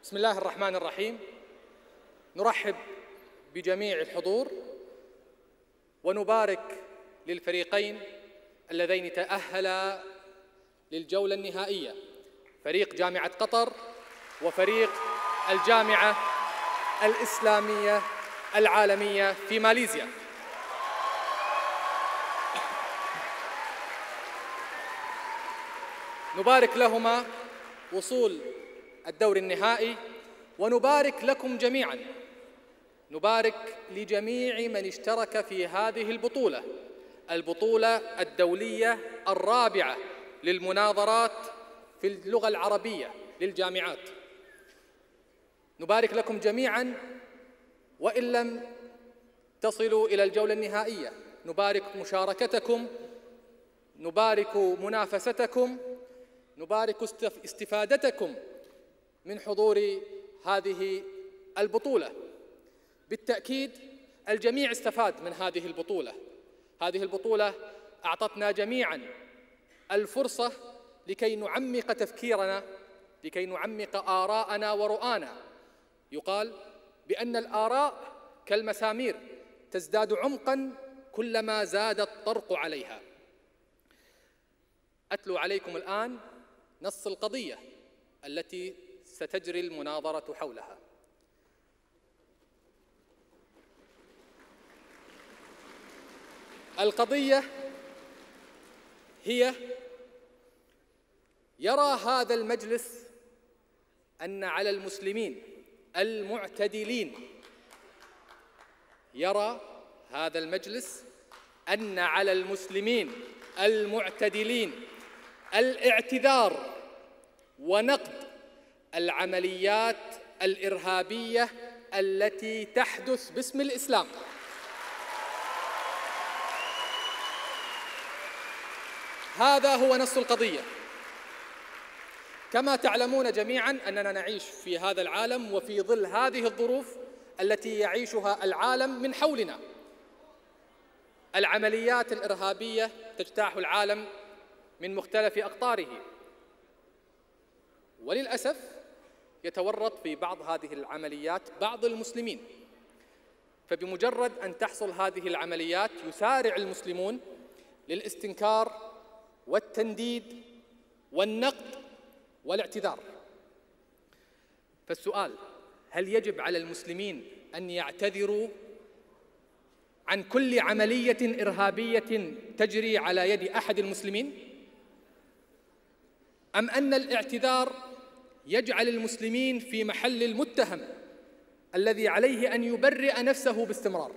بسم الله الرحمن الرحيم. نرحب بجميع الحضور ونبارك للفريقين اللذين تأهلا للجولة النهائية، فريق جامعة قطر وفريق الجامعة الإسلامية العالمية في ماليزيا. نبارك لهما وصول الدور النهائي، ونبارك لكم جميعاً، نبارك لجميع من اشترك في هذه البطولة الدولية الرابعة للمناظرات في اللغة العربية للجامعات. نبارك لكم جميعاً وإن لم تصلوا إلى الجولة النهائية، نبارك مشاركتكم، نبارك منافستكم، نبارك استفادتكم من حضور هذه البطولة. بالتأكيد الجميع استفاد من هذه البطولة. هذه البطولة أعطتنا جميعاً الفرصة لكي نعمق تفكيرنا، لكي نعمق آراءنا ورؤانا. يقال بأن الآراء كالمسامير تزداد عمقاً كلما زاد الطرق عليها. أتلو عليكم الآن نص القضية التي ستجري المناظرة حولها. القضية هي: يرى هذا المجلس أن على المسلمين المعتدلين، يرى هذا المجلس أن على المسلمين المعتدلين الاعتذار ونقد العمليات الإرهابية التي تحدث باسم الإسلام. هذا هو نص القضية. كما تعلمون جميعاً أننا نعيش في هذا العالم وفي ظل هذه الظروف التي يعيشها العالم من حولنا. العمليات الإرهابية تجتاح العالم من مختلف أقطاره، وللأسف يتورط في بعض هذه العمليات بعض المسلمين. فبمجرد أن تحصل هذه العمليات يسارع المسلمون للاستنكار والتنديد والنقد والاعتذار. فالسؤال: هل يجب على المسلمين أن يعتذروا عن كل عملية إرهابية تجري على يد أحد المسلمين؟ أم أن الاعتذار يجعل المسلمين في محل المتهم الذي عليه أن يبرئ نفسه باستمرار؟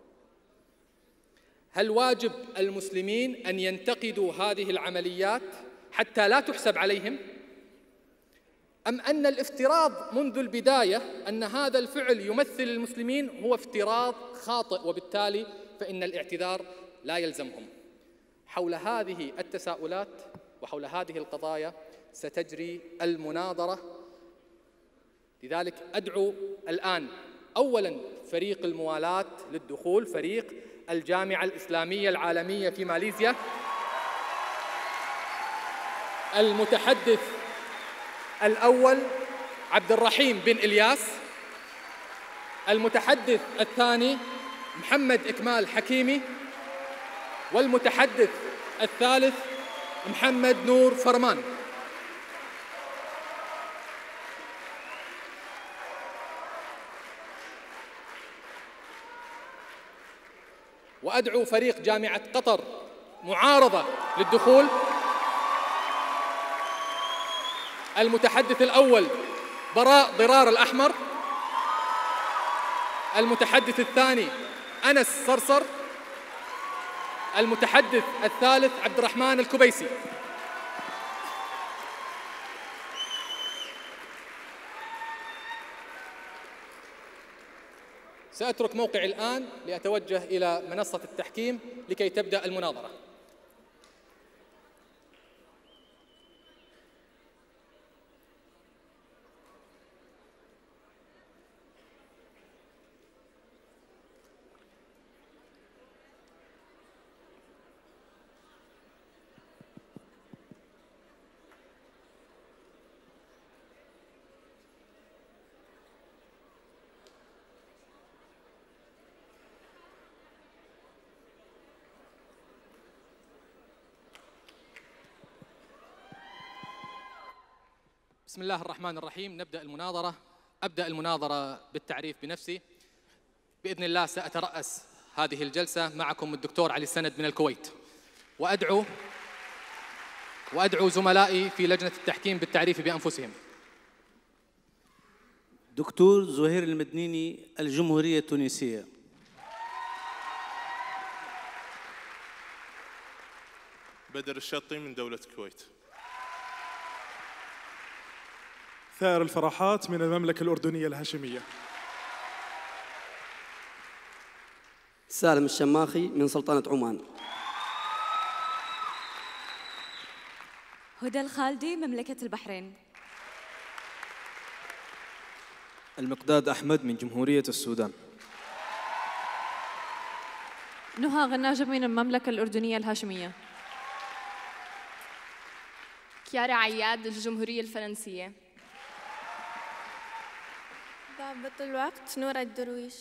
هل واجب المسلمين أن ينتقدوا هذه العمليات حتى لا تحسب عليهم؟ أم أن الافتراض منذ البداية أن هذا الفعل يمثل المسلمين هو افتراض خاطئ، وبالتالي فإن الاعتذار لا يلزمهم؟ حول هذه التساؤلات وحول هذه القضايا ستجري المناظرة. لذلك أدعو الآن أولاً فريق الموالاة للدخول، فريق الجامعة الإسلامية العالمية في ماليزيا. المتحدث الأول عبد الرحيم بن إلياس، المتحدث الثاني محمد إكمال حكيمي، والمتحدث الثالث محمد نور فرمان. وأدعو فريق جامعة قطر معارضة للدخول. المتحدث الأول براء ضرار الأحمر، المتحدث الثاني أنس صرصر، المتحدث الثالث عبد الرحمن الكبيسي. سأترك موقعي الآن لأتوجه إلى منصة التحكيم لكي تبدأ المناظرة. بسم الله الرحمن الرحيم. نبدأ المناظرة. أبدأ المناظرة بالتعريف بنفسي. بإذن الله سأترأس هذه الجلسة معكم الدكتور علي السند من الكويت، وأدعو زملائي في لجنة التحكيم بالتعريف بأنفسهم. دكتور زهير المدنيني، الجمهورية التونسية. بدر الشطي من دولة الكويت. ثائر الفرحات من المملكة الأردنية الهاشمية. سالم الشماخي من سلطنة عمان. هدى الخالدي مملكة البحرين. المقداد أحمد من جمهورية السودان. نهى غناجب من المملكة الأردنية الهاشمية. كيارا عياد الجمهورية الفرنسية. ضابط الوقت نورة الدرويش.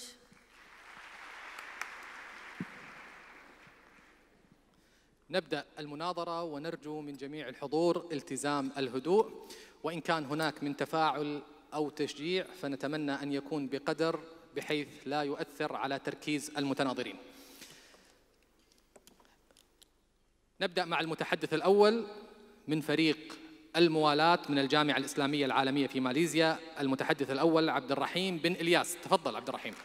نبدأ المناظرة ونرجو من جميع الحضور التزام الهدوء، وإن كان هناك من تفاعل أو تشجيع فنتمنى أن يكون بقدر بحيث لا يؤثر على تركيز المتناظرين. نبدأ مع المتحدث الأول من فريق الموالاة من الجامعة الإسلامية العالمية في ماليزيا، المتحدث الأول عبد الرحيم بن إلياس. تفضل عبد الرحيم.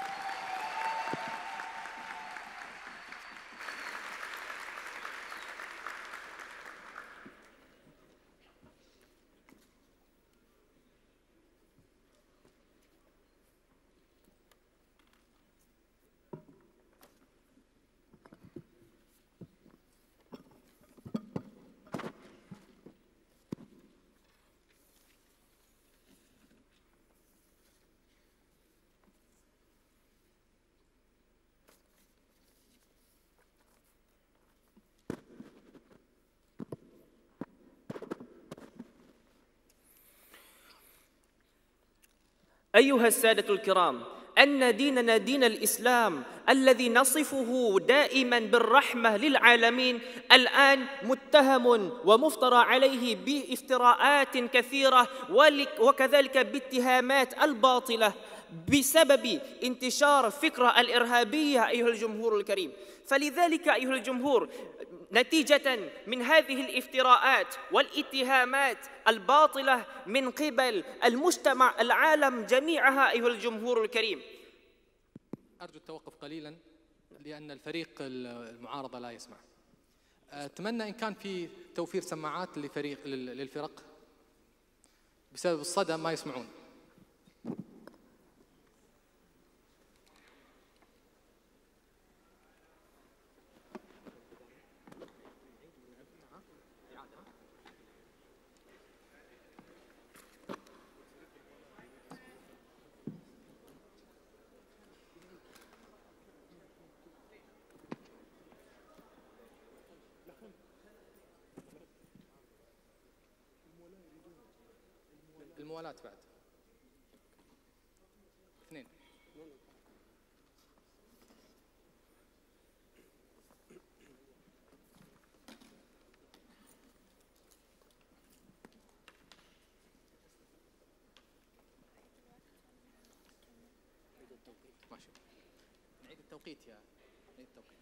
أيها السادة الكرام، أن ديننا دين الإسلام الذي نصفه دائما بالرحمة للعالمين الآن متهم ومفترى عليه بافتراءات كثيرة وكذلك باتهامات الباطلة بسبب انتشار فكرة الإرهابية أيها الجمهور الكريم. فلذلك أيها الجمهور، نتيجة من هذه الافتراءات والاتهامات الباطلة من قبل المجتمع العالم جميعها أيها الجمهور الكريم، أرجو التوقف قليلا لأن الفريق المعارضة لا يسمع. أتمنى إن كان في توفير سماعات للفرق، بسبب الصدى ما يسمعون. الموالاة بعد اثنين. ماشي، نعيد التوقيت نعيد التوقيت.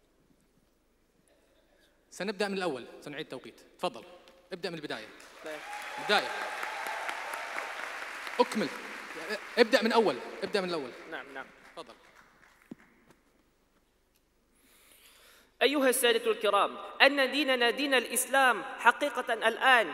سنبدأ من الأول، سنعيد التوقيت. تفضل ابدأ من البداية. بداية أكمل، ابدأ من أول. نعم. تفضل. أيها السادة الكرام، أن ديننا دين الإسلام حقيقة الآن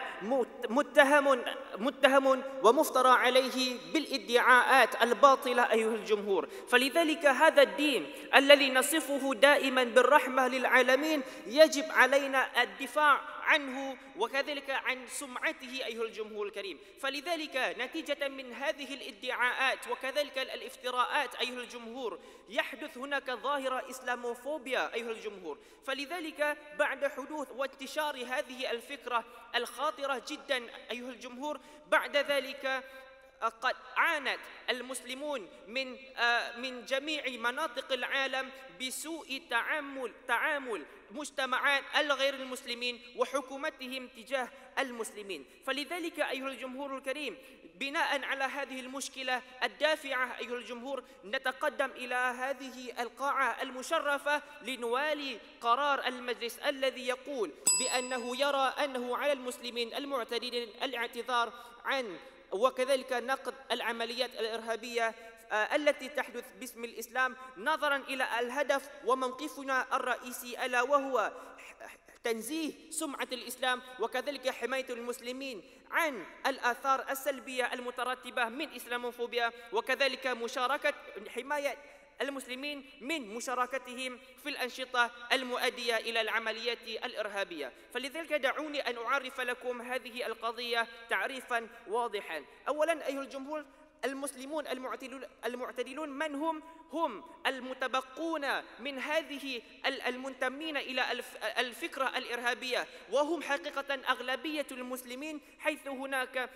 متهم ومفترى عليه بالادعاءات الباطلة أيها الجمهور. فلذلك هذا الدين الذي نصفه دائما بالرحمة للعالمين يجب علينا الدفاع عنه وكذلك عن سمعته أيها الجمهور الكريم. فلذلك نتيجة من هذه الادعاءات وكذلك الافتراءات أيها الجمهور يحدث هناك ظاهرة إسلاموفوبيا أيها الجمهور. فلذلك بعد حدوث وانتشار هذه الفكرة الخاطرة جدا أيها الجمهور، بعد ذلك قد عانت المسلمون من جميع مناطق العالم بسوء تعامل مجتمعات الغير المسلمين وحكومتهم تجاه المسلمين. فلذلك أيها الجمهور الكريم، بناء على هذه المشكلة الدافعة أيها الجمهور، نتقدم إلى هذه القاعة المشرفة لنوالي قرار المجلس الذي يقول بأنه يرى أنه على المسلمين المعتدين الاعتذار عن وكذلك نقد العمليات الإرهابية التي تحدث باسم الإسلام، نظرا إلى الهدف وموقفنا الرئيسي ألا وهو تنزيه سمعة الإسلام وكذلك حماية المسلمين عن الآثار السلبية المترتبة من إسلاموفوبيا، وكذلك حماية المسلمين من مشاركتهم في الأنشطة المؤدية إلى العمليات الإرهابية. فلذلك دعوني أن أعرف لكم هذه القضية تعريفا واضحا. أولا أيها الجمهور، المسلمون المعتدلون من هم؟ هم المتبقون من هذه المنتمين إلى الفكرة الإرهابية، وهم حقيقة أغلبية المسلمين، حيث هناك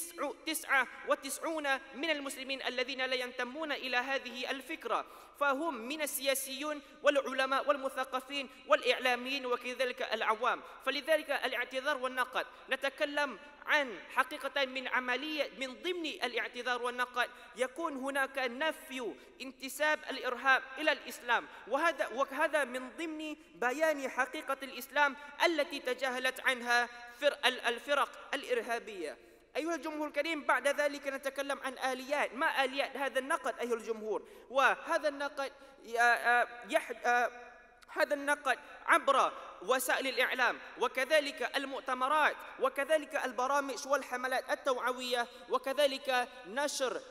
99 من المسلمين الذين لا ينتمون إلى هذه الفكرة، فهم من السياسيون والعلماء والمثقفين والإعلاميين وكذلك العوام. فلذلك الاعتذار والنقد نتكلم عن حقيقة من ضمن الاعتذار والنقد يكون هناك نفي انتساب الإرهاب إلى الإسلام، وهذا من ضمن بيان حقيقة الإسلام التي تجاهلت عنها الفرق الإرهابية. أيها الجمهور الكريم، بعد ذلك نتكلم عن آليات. ما آليات هذا النقد أيها الجمهور؟ وهذا النقد هذا النقد عبر وسائل الإعلام وكذلك المؤتمرات وكذلك البرامج والحملات التوعوية وكذلك نشر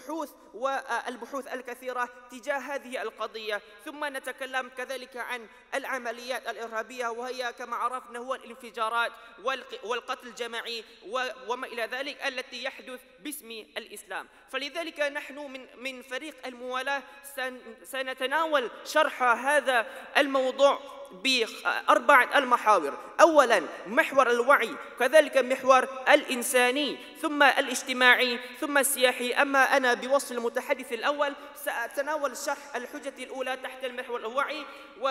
البحوث الكثيرة تجاه هذه القضية. ثم نتكلم كذلك عن العمليات الإرهابية، وهي كما عرفنا هو الانفجارات والقتل الجماعي وما إلى ذلك التي يحدث باسم الإسلام. فلذلك نحن من فريق الموالاة سنتناول شرح هذا الموضوع بأربعة المحاور. أولا محور الوعي، كذلك محور الإنساني، ثم الاجتماعي، ثم السياحي. أما أنا بوصف المتحدث الأول سأتناول شرح الحجة الأولى تحت المحور الوعي،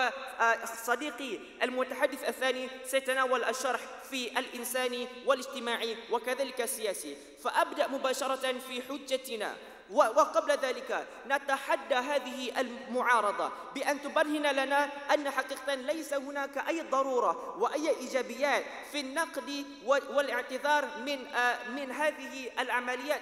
وصديقي المتحدث الثاني سيتناول الشرح في الإنساني والاجتماعي وكذلك السياسي. فأبدأ مباشرة في حجتنا. وقبل ذلك نتحدى هذه المعارضة بأن تبرهن لنا أن حقيقة ليس هناك أي ضرورة وأي إيجابيات في النقد والاعتذار من هذه العمليات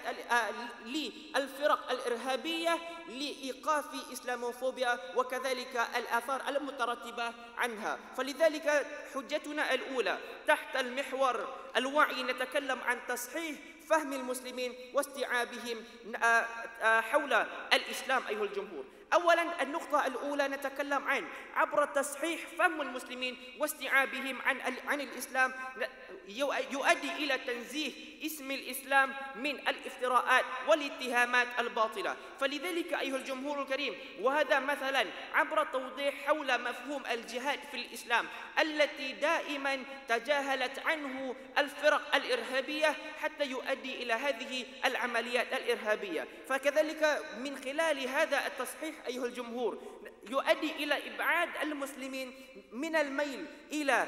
للفرق الإرهابية لإيقاف إسلاموفوبيا وكذلك الآثار المترتبة عنها. فلذلك حجتنا الأولى تحت المحور الوعي نتكلم عن تصحيح فهم المسلمين واستيعابهم حول الإسلام أيها الجمهور. أولا النقطة الأولى نتكلم عبر تصحيح فهم المسلمين واستيعابهم عن الإسلام يؤدي إلى تنزيه اسم الإسلام من الافتراءات والاتهامات الباطلة. فلذلك أيها الجمهور الكريم، وهذا مثلا عبر توضيح حول مفهوم الجهاد في الإسلام التي دائما تجاهلت عنه الفرق الإرهابية حتى يؤدي إلى هذه العمليات الإرهابية. فكذلك من خلال هذا التصحيح أيها الجمهور يؤدي إلى إبعاد المسلمين من الميل إلى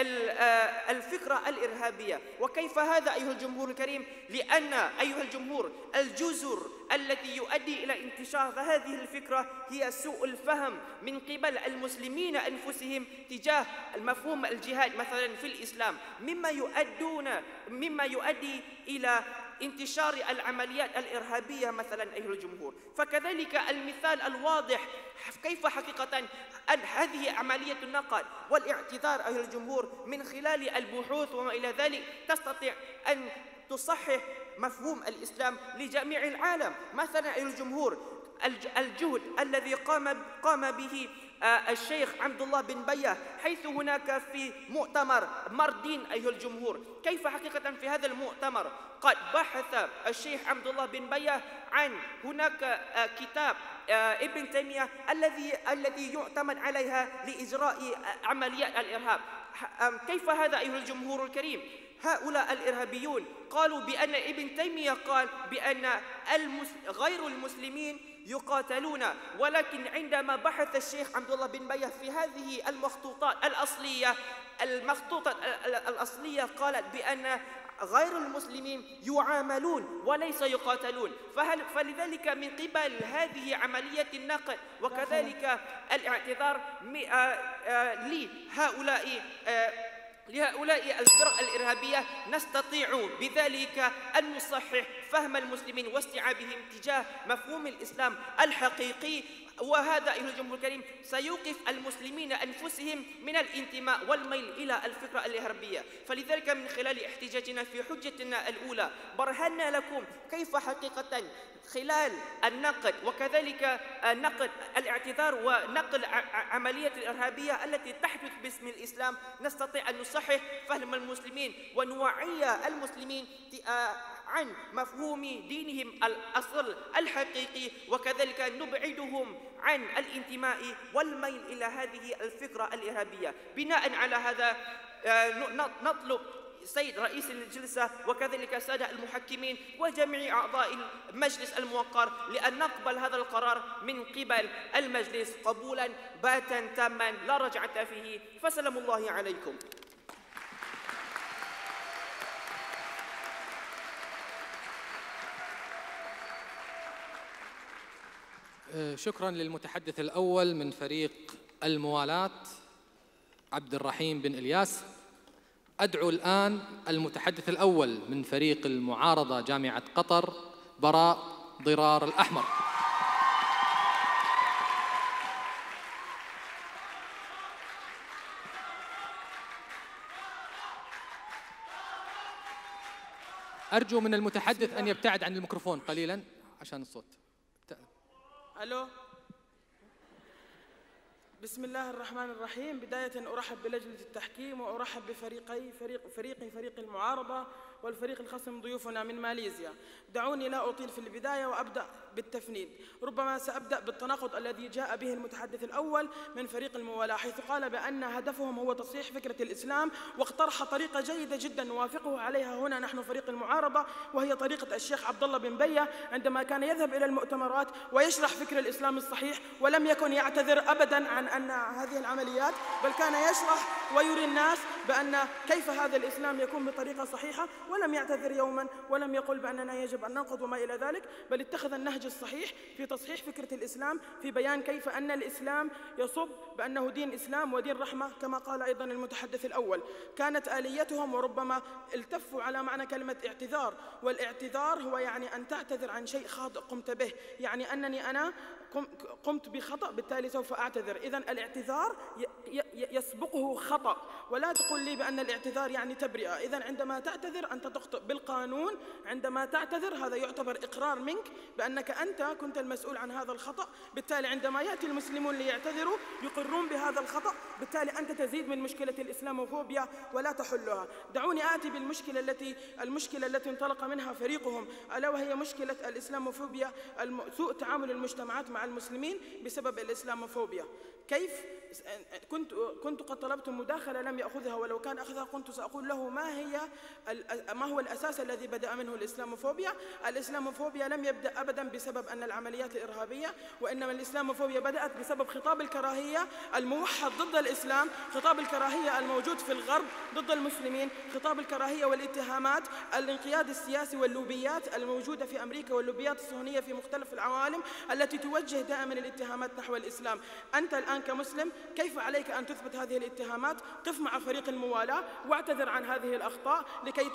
الفكرة الإرهابية. وكيف هذا أيها الجمهور الكريم؟ لأن أيها الجمهور الجزر التي يؤدي إلى انتشار هذه الفكرة هي سوء الفهم من قبل المسلمين أنفسهم تجاه المفهوم الجهاد مثلا في الإسلام، مما يؤدي إلى انتشار العمليات الإرهابية مثلا أيها الجمهور. فكذلك المثال الواضح كيف حقيقة أن هذه عملية النقد والاعتذار أيها الجمهور من خلال البحوث وما إلى ذلك تستطيع أن تصحح مفهوم الإسلام لجميع العالم. مثلا أيها الجمهور الجهد الذي قام به الشيخ عبد الله بن بية، حيث هناك في مؤتمر مردين أيها الجمهور، كيف حقيقة في هذا المؤتمر قد بحث الشيخ عبد الله بن بية عن هناك كتاب ابن تيمية الذي يعتمد عليها لإجراء عمليات الإرهاب. كيف هذا أيها الجمهور الكريم؟ هؤلاء الإرهابيون قالوا بأن ابن تيمية قال بأن غير المسلمين يقاتلون، ولكن عندما بحث الشيخ عبد الله بن بية في هذه المخطوطات الأصلية قالت بأن غير المسلمين يعاملون وليس يقاتلون. فلذلك من قبل هذه عملية النقد وكذلك الاعتذار لهؤلاء الفرق الإرهابية، نستطيع بذلك أن نصحح فهم المسلمين واستيعابهم تجاه مفهوم الإسلام الحقيقي. وهذا أيها الجمهور الكريم سيوقف المسلمين أنفسهم من الانتماء والميل إلى الفكرة الإرهابية. فلذلك من خلال احتجاجنا في حجتنا الأولى برهنا لكم كيف حقيقة خلال النقد وكذلك نقد الاعتذار ونقد عملية الإرهابية التي تحدث باسم الإسلام نستطيع أن نصحح فهم المسلمين ونوعي المسلمين عن مفهوم دينهم الأصل الحقيقي، وكذلك نبعدهم عن الانتماء والميل إلى هذه الفكرة الإرهابية. بناء على هذا نطلب سيد رئيس الجلسة وكذلك السادة المحكمين وجميع أعضاء المجلس الموقر لأن نقبل هذا القرار من قبل المجلس قبولا باتا تاما لا رجعة فيه. فسلام الله عليكم. شكرا للمتحدث الأول من فريق الموالاة عبد الرحيم بن إلياس. أدعو الآن المتحدث الأول من فريق المعارضة جامعة قطر براء ضرار الأحمر. أرجو من المتحدث أن يبتعد عن الميكروفون قليلا عشان الصوت. ألو. بسم الله الرحمن الرحيم. بداية أرحب بلجنة التحكيم وأرحب فريق المعارضة والفريق الخصم ضيوفنا من ماليزيا. دعوني لا أطيل في البداية وأبدأ بالتفنيد. ربما سأبدأ بالتناقض الذي جاء به المتحدث الأول من فريق الموالاة، حيث قال بأن هدفهم هو تصحيح فكرة الإسلام، واقترح طريقة جيدة جدا نوافقه عليها هنا نحن فريق المعارضة، وهي طريقة الشيخ عبد الله بن بية عندما كان يذهب إلى المؤتمرات ويشرح فكر الإسلام الصحيح، ولم يكن يعتذر أبدا عن أن هذه العمليات، بل كان يشرح ويري الناس بأن كيف هذا الإسلام يكون بطريقة صحيحة، ولم يعتذر يوما ولم يقل بأننا يجب أن ننقض وما إلى ذلك، بل اتخذ النهج الصحيح في تصحيح فكرة الإسلام، في بيان كيف أن الإسلام يصب بأنه دين إسلام ودين رحمة كما قال أيضا المتحدث الأول. كانت آليتهم وربما التفوا على معنى كلمة اعتذار، والاعتذار هو يعني أن تعتذر عن شيء خاطئ قمت به، يعني أنني أنا قمت بخطأ بالتالي سوف أعتذر. إذن الاعتذار يسبقه خطأ، ولا تقول لي بأن الاعتذار يعني تبرئة. إذن عندما تعتذر أنت تخطئ بالقانون، عندما تعتذر هذا يعتبر إقرار منك بأنك أنت كنت المسؤول عن هذا الخطأ، بالتالي عندما يأتي المسلمون ليعتذروا يقرون بهذا الخطأ، بالتالي أنت تزيد من مشكلة الإسلاموفوبيا ولا تحلها. دعوني آتي بالمشكلة التي انطلق منها فريقهم، ألا وهي مشكلة الإسلاموفوبيا، سوء تعامل المجتمعات مع المسلمين بسبب الإسلاموفوبيا. كيف كنت قد طلبت مداخلة لم يأخذها، ولو كان أخذها كنت سأقول له ما هو الأساس الذي بدأ منه الإسلاموفوبيا. الإسلاموفوبيا لم يبدأ أبدا بسبب أن العمليات الإرهابية، وإنما الإسلاموفوبيا بدأت بسبب خطاب الكراهية الموحد ضد الإسلام، خطاب الكراهية الموجود في الغرب ضد المسلمين، خطاب الكراهية والاتهامات، الانقياد السياسي واللوبيات الموجودة في أمريكا واللوبيات الصهيونية في مختلف العوالم التي توجه دائما الاتهامات نحو الإسلام. أنت الآن كمسلم كيف عليك أن تثبت هذه الاتهامات؟ قف مع فريق الموالاة واعتذر عن هذه الأخطاء لكي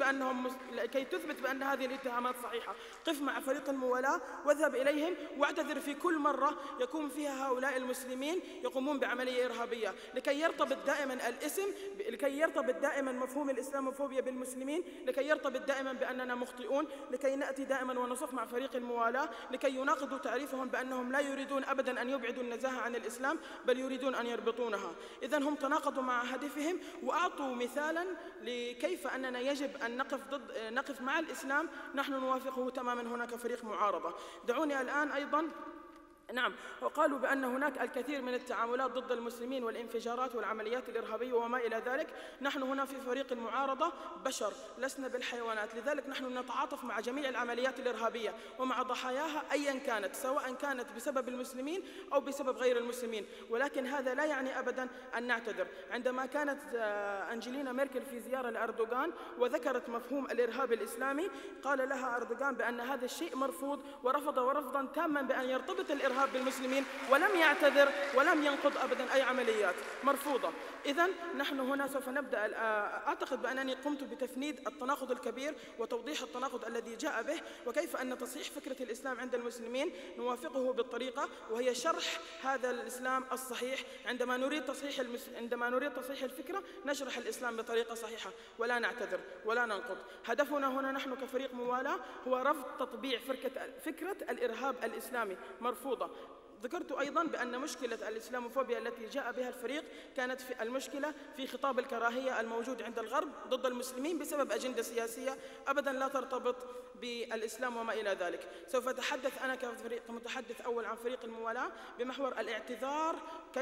تثبت بأن هذه الاتهامات صحيحة. قف مع فريق الموالاة واذهب إليهم واعتذر في كل مرة يكون فيها هؤلاء المسلمين يقومون بعملية إرهابية، لكي يرتبط دائما الاسم، لكي يرتبط دائما مفهوم الإسلاموفوبيا بالمسلمين، لكي يرتبط دائما بأننا مخطئون، لكي نأتي دائما ونصف مع فريق الموالاة لكي يناقضوا تعريفهم بأنهم لا يريدون أبدا أن يبعدوا النزاهة عن الإسلام بل يريدون أن يربطونها. إذن هم تناقضوا مع هدفهم وأعطوا مثالا لكيف أننا يجب أن نقف مع الإسلام. نحن نوافقه تماما هنا كفريق معارضة. دعوني الآن أيضا نعم، وقالوا بأن هناك الكثير من التعاملات ضد المسلمين والانفجارات والعمليات الإرهابية وما إلى ذلك. نحن هنا في فريق المعارضة بشر، لسنا بالحيوانات، لذلك نحن نتعاطف مع جميع العمليات الإرهابية ومع ضحاياها أيا كانت، سواء كانت بسبب المسلمين أو بسبب غير المسلمين، ولكن هذا لا يعني أبدا أن نعتذر. عندما كانت أنجلينا ميركل في زيارة لأردوغان وذكرت مفهوم الإرهاب الإسلامي، قال لها أردوغان بأن هذا الشيء مرفوض، ورفض رفضا تاما بأن يرتبط الإرهاب بالمسلمين، ولم يعتذر ولم ينقض أبدا أي عمليات مرفوضة. إذن نحن هنا سوف نبدأ. أعتقد بأنني قمت بتفنيد التناقض الكبير وتوضيح التناقض الذي جاء به، وكيف أن تصحيح فكرة الإسلام عند المسلمين نوافقه بالطريقة، وهي شرح هذا الإسلام الصحيح. عندما نريد تصحيح الفكرة نشرح الإسلام بطريقة صحيحة ولا نعتذر ولا ننقض. هدفنا هنا نحن كفريق موالاه هو رفض تطبيع فكرة الإرهاب الإسلامي مرفوضة. ذكرت أيضا بأن مشكلة الإسلاموفوبيا التي جاء بها الفريق كانت في المشكلة في خطاب الكراهية الموجود عند الغرب ضد المسلمين بسبب أجندة سياسية أبدا لا ترتبط بالإسلام وما إلى ذلك. سوف أتحدث أنا كمتحدث أول عن فريق الموالاة بمحور الاعتذار،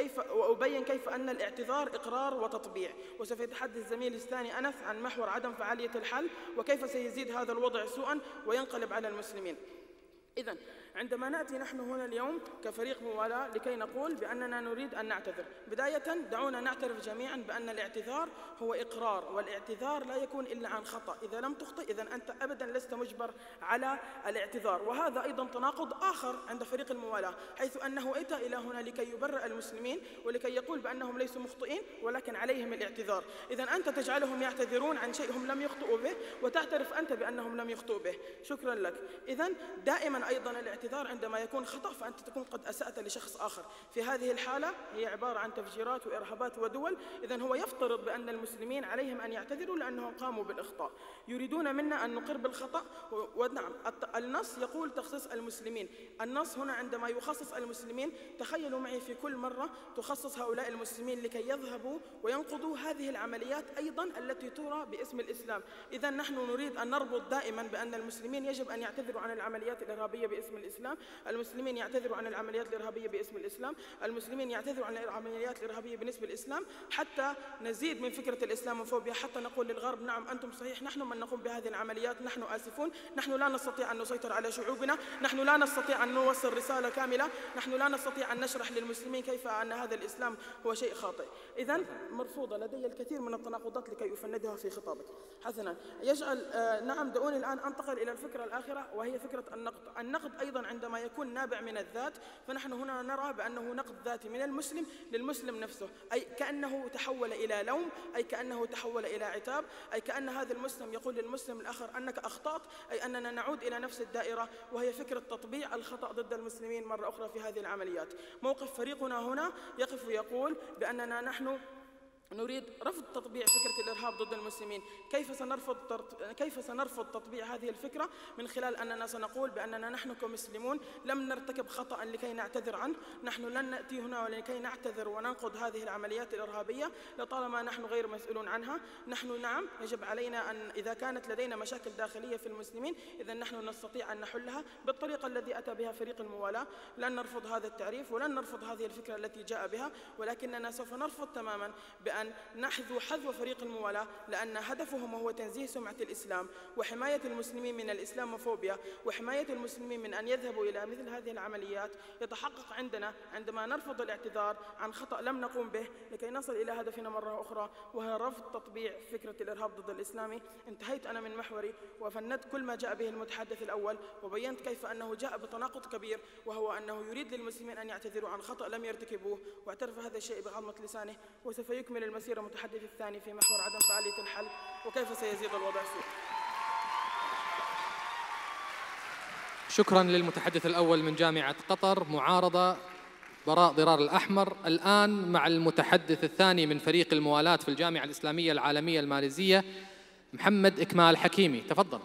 وأبين كيف أن الاعتذار إقرار وتطبيع، وسوف يتحدث زميلي الثاني أنس عن محور عدم فعالية الحل وكيف سيزيد هذا الوضع سوءا وينقلب على المسلمين. إذن عندما نأتي نحن هنا اليوم كفريق موالاه لكي نقول بأننا نريد أن نعتذر، بداية دعونا نعترف جميعا بأن الاعتذار هو إقرار، والاعتذار لا يكون إلا عن خطأ. إذا لم تخطئ إذن أنت أبدا لست مجبر على الاعتذار. وهذا أيضا تناقض آخر عند فريق الموالاه، حيث أنه أتى إلى هنا لكي يبرئ المسلمين ولكي يقول بأنهم ليسوا مخطئين ولكن عليهم الاعتذار. إذن أنت تجعلهم يعتذرون عن شيء هم لم يخطئوا به وتعترف أنت بأنهم لم يخطئوا به. شكرا لك. إذن دائما أيضا الاعتذار عندما يكون خطأ فأنت تكون قد أسأت لشخص آخر. في هذه الحالة هي عبارة عن تفجيرات وإرهابات ودول، إذن هو يفترض بأن المسلمين عليهم أن يعتذروا لأنهم قاموا بالإخطاء. يريدون منا أن نقر بالخطأ. ونعم، النص يقول تخصيص المسلمين. النص هنا عندما يخصص المسلمين، تخيلوا معي في كل مرة تخصص هؤلاء المسلمين لكي يذهبوا وينقضوا هذه العمليات أيضا التي ترى باسم الإسلام. إذن نحن نريد أن نربط دائما بأن المسلمين يجب أن يعتذروا عن العمليات الإرهابية باسم الإسلام، المسلمين يعتذروا عن العمليات الإرهابية باسم الإسلام، المسلمين يعتذروا عن العمليات الإرهابية بالنسبة للإسلام، حتى نزيد من فكرة الإسلاموفوبيا، حتى نقول للغرب نعم أنتم صحيح، نحن من نقوم بهذه العمليات، نحن آسفون، نحن لا نستطيع أن نسيطر على شعوبنا، نحن لا نستطيع أن نوصل رسالة كاملة، نحن لا نستطيع أن نشرح للمسلمين كيف أن هذا الإسلام هو شيء خاطئ. إذن مرفوضة. لدي الكثير من التناقضات لكي أفندها في خطابك. حسنا، نعم، دعوني الآن أنتقل إلى الفكرة الآخرة وهي فكرة النقد. النقد أيضا عندما يكون نابع من الذات، فنحن هنا نرى بأنه نقد ذاتي من المسلم للمسلم نفسه، أي كأنه تحول إلى لوم، أي كأنه تحول إلى عتاب، أي كأن هذا المسلم يقول للمسلم الآخر أنك أخطأت، أي أننا نعود إلى نفس الدائرة، وهي فكرة تطبيع الخطأ ضد المسلمين مرة أخرى في هذه العمليات. موقف فريقنا هنا يقف ويقول بأننا نحن نريد رفض تطبيع فكرة الإرهاب ضد المسلمين. كيف سنرفض تطبيع هذه الفكرة؟ من خلال أننا سنقول بأننا نحن كمسلمون لم نرتكب خطأ لكي نعتذر عنه، نحن لن نأتي هنا ولكي نعتذر وننقض هذه العمليات الإرهابية لطالما نحن غير مسؤولون عنها. نحن نعم يجب علينا أن إذا كانت لدينا مشاكل داخلية في المسلمين إذا نحن نستطيع أن نحلها بالطريقة التي أتى بها فريق الموالاة. لن نرفض هذا التعريف ولن نرفض هذه الفكرة التي جاء بها، ولكننا سوف نرفض تماما بأن نحذو حذو فريق الموالاة، لأن هدفهم هو تنزيه سمعة الإسلام وحماية المسلمين من الإسلاموفوبيا وحماية المسلمين من أن يذهبوا إلى مثل هذه العمليات. يتحقق عندما نرفض الاعتذار عن خطأ لم نقوم به لكي نصل إلى هدفنا مرة أخرى، وهي رفض تطبيع فكرة الإرهاب ضد الإسلامي. انتهيت أنا من محوري وفندت كل ما جاء به المتحدث الأول، وبينت كيف أنه جاء بتناقض كبير، وهو أنه يريد للمسلمين أن يعتذروا عن خطأ لم يرتكبوه، واعترف هذا الشيء بعظمة لسانه. وسوف يكمل المسيرة المتحدث الثاني في محور عدم فعالية الحل وكيف سيزيد الوضع سوء. شكرا للمتحدث الأول من جامعة قطر معارضة براء ضرار الأحمر. الآن مع المتحدث الثاني من فريق الموالاة في الجامعة الإسلامية العالمية الماليزية محمد إكمال حكيمي، تفضل.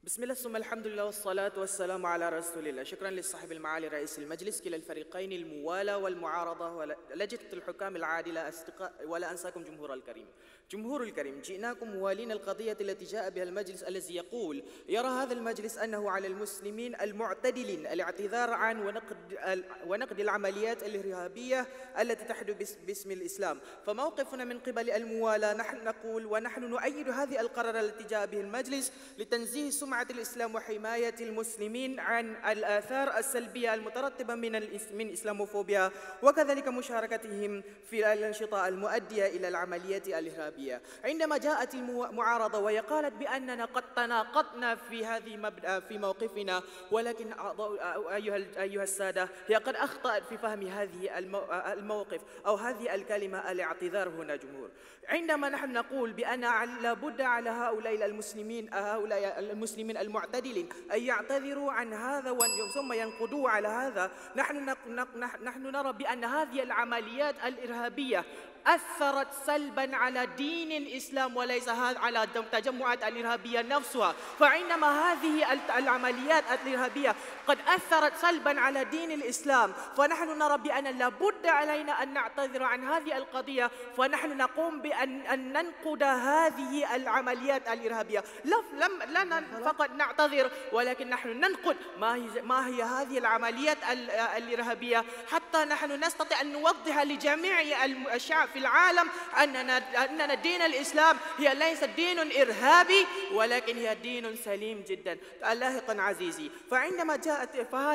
بسم الله ثم الحمد لله والصلاة والسلام على رسول الله. شكرا لصاحب المعالي رئيس المجلس، كلا الفريقين الموالاة والمعارضة ولجنة الحكام العادلة، أصدقاء ولا أنساكم جمهور الكريم. جمهور الكريم، جئناكم موالين القضية التي جاء بها المجلس الذي يقول يرى هذا المجلس أنه على المسلمين المعتدلين الاعتذار عن ونقد العمليات الإرهابية التي تحدث باسم الإسلام. فموقفنا من قبل الموالاة، نحن نقول ونحن نؤيد هذه القرار التي جاء به المجلس لتنزيه سمعة الإسلام وحماية المسلمين عن الآثار السلبية المترتبة من إسلاموفوبيا، وكذلك مشاركتهم في الأنشطة المؤدية إلى العمليات الإرهابية. عندما جاءت المعارضة وهي قالت بأننا قد تناقضنا في موقفنا، ولكن أيها السادة، هي قد أخطأت في فهم هذه الموقف أو هذه الكلمة الاعتذار هنا جمهور. عندما نحن نقول بأن لابد على هؤلاء المسلمين المعتدلين أن يعتذروا عن هذا ثم ينقضوا على هذا، نحن نرى بأن هذه العمليات الإرهابية أثرت سلبا على دين الإسلام وليس على التجمعات الإرهابية نفسها. فعندما هذه العمليات الإرهابية قد أثرت سلبا على دين الإسلام، فنحن نرى بأن لابد علينا أن نعتذر عن هذه القضية، فنحن نقوم بأن ننقض هذه العمليات الإرهابية. لا فقط نعتذر، ولكن نحن ننقض ما هي هذه العمليات الإرهابية، حتى نحن نستطيع أن نوضح لجميع الشعب في العالم أننا دين الإسلام هي ليست دين إرهابي، ولكن هي دين سليم جدا. لاحقا عزيزي، فعندما جاءت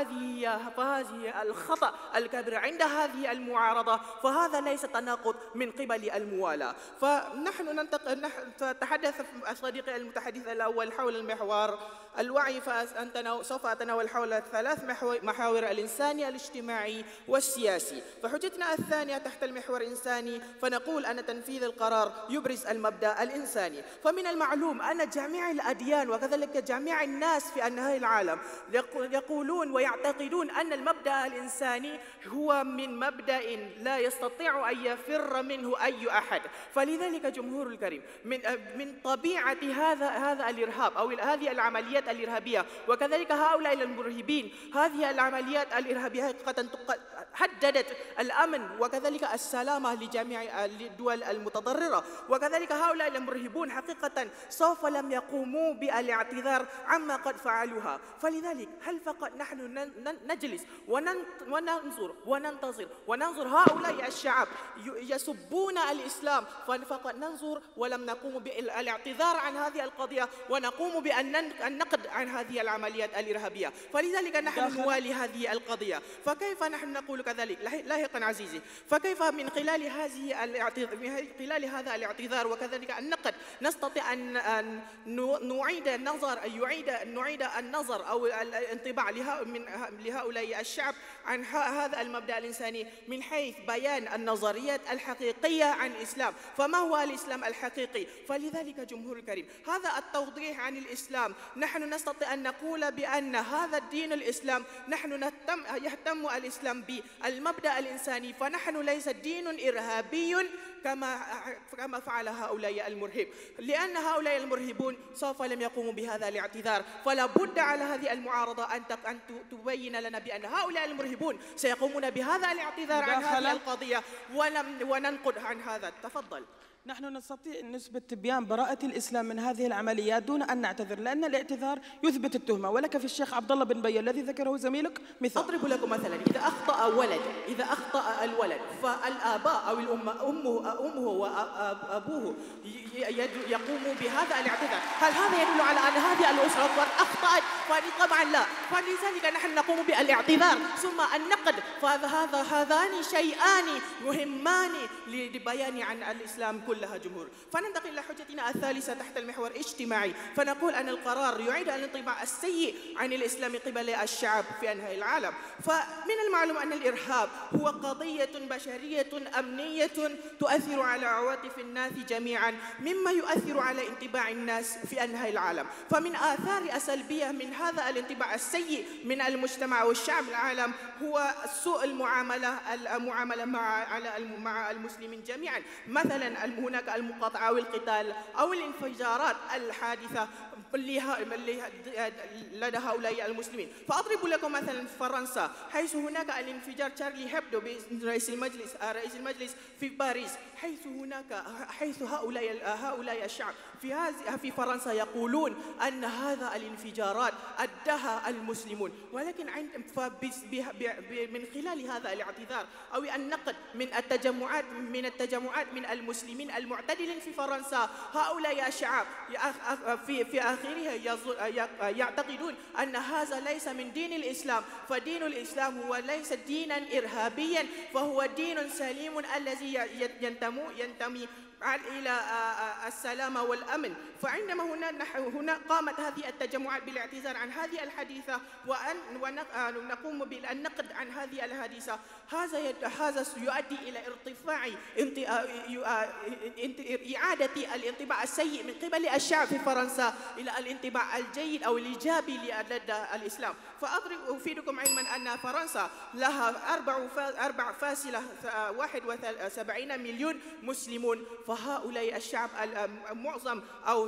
فهذه الخطأ الكبير عند هذه المعارضة، فهذا ليس تناقض من قبل الموالاة. فنحن تحدث صديقي المتحدث الأول حول المحور الوعي، سوف أتناول حول 3 محاور: الإنساني، الاجتماعي، والسياسي. فحجتنا الثانية تحت المحور الإنساني، فنقول أن تنفيذ القرار يبرز المبدأ الإنساني. فمن المعلوم أن جميع الأديان وكذلك جميع الناس في أنحاء العالم يقولون ويعتقدون أن المبدأ الإنساني هو من مبدأ لا يستطيع أن يفر منه أي أحد. فلذلك جمهور الكريم، من طبيعة هذا الإرهاب أو هذه العمليات الإرهابية وكذلك هؤلاء المرهبين، هذه العمليات الإرهابية قد هددت الأمن وكذلك السلامة لجميع الدول المتضررة، وكذلك هؤلاء المرهبون حقيقة سوف لم يقوموا بالاعتذار عما قد فعلوها. فلذلك هل فقط نحن نجلس وننظر هؤلاء الشعب يسبون الإسلام فقط ننظر ولم نقوم بالاعتذار عن هذه القضية ونقوم بالنقد عن هذه العمليات الإرهابية؟ فلذلك نحن نوالي هذه القضية. فكيف نحن نقول كذلك؟ لاحقا عزيزي، فكيف من خلال هذا الاعتذار وكذلك النقد نستطيع أن نعيد النظر أو الانطباع لهؤلاء الشعب عن هذا المبدأ الإنساني من حيث بيان النظريات الحقيقية عن الإسلام. فما هو الإسلام الحقيقي؟ فلذلك جمهور الكريم، هذا التوضيح عن الإسلام، نحن نستطيع أن نقول بأن هذا الدين الإسلام يهتم الإسلام بالمبدأ الإنساني، فنحن ليس دين إرهابي كما فعل هؤلاء المرهب، لأن هؤلاء المرهبون سوف لم يقوموا بهذا الاعتذار. فلا بد على هذه المعارضة أن تبين لنا بأن هؤلاء المرهبون سيقومون بهذا الاعتذار عن هذه القضية وننقد عن هذا. تفضل. نحن نستطيع أن نثبت تبيان براءة الإسلام من هذه العمليات دون أن نعتذر، لأن الاعتذار يثبت التهمة. ولك في الشيخ عبد الله بن بيان الذي ذكره زميلك مثال. أضرب لكم مثلا: إذا أخطأ الولد فالآباء أو أمه وأبوه يقوموا بهذا الاعتذار، هل هذا يدل على أن هذه الأسرة قد أخطأت؟ طبعا لا. فلذلك نحن نقوم بالاعتذار ثم النقد، هذان شيئان مهمان للبيان عن الإسلام كلها جمهور. فننتقل إلى حجتنا الثالثة تحت المحور الاجتماعي، فنقول أن القرار يعيد الانطباع السيء عن الإسلام قبل الشعب في أنحاء العالم. فمن المعلوم أن الإرهاب هو قضية بشرية أمنية تؤثر على عواطف الناس جميعا، مما يؤثر على انطباع الناس في أنحاء العالم. فمن آثار السلبية من هذا الانطباع السيء من المجتمع والشعب العالم هو سوء المعاملة مع المسلمين جميعا. مثلا هناك المقاطعة أو القتال أو الانفجارات الحادثة لدى هؤلاء المسلمين. فأضرب لكم مثلا فرنسا، حيث هناك الانفجار شارلي هيبدو رئيس المجلس في باريس، حيث هؤلاء الشعب في فرنسا يقولون أن هذا الانفجارات أداها المسلمون، ولكن من خلال هذا الاعتذار أو النقد من التجمعات من المسلمين المعتدلين في فرنسا، هؤلاء الشعب في آخرها يعتقدون أن هذا ليس من دين الإسلام، فدين الإسلام هو ليس دينا إرهابيا، فهو دين سليم الذي ينتمي إلى السلام والأمن. فعندما هنا قامت هذه التجمعات بالاعتذار عن هذه الحادثة ونقوم بالنقد عن هذه الحادثة، هذا يؤدي إلى ارتفاع إعادة الانطباع السيء من قبل الشعب في فرنسا إلى الانطباع الجيد أو الإيجابي لدى الإسلام. أفيدكم علما أن فرنسا لها 4.71 مليون مسلمون، فهؤلاء الشعب المعظم أو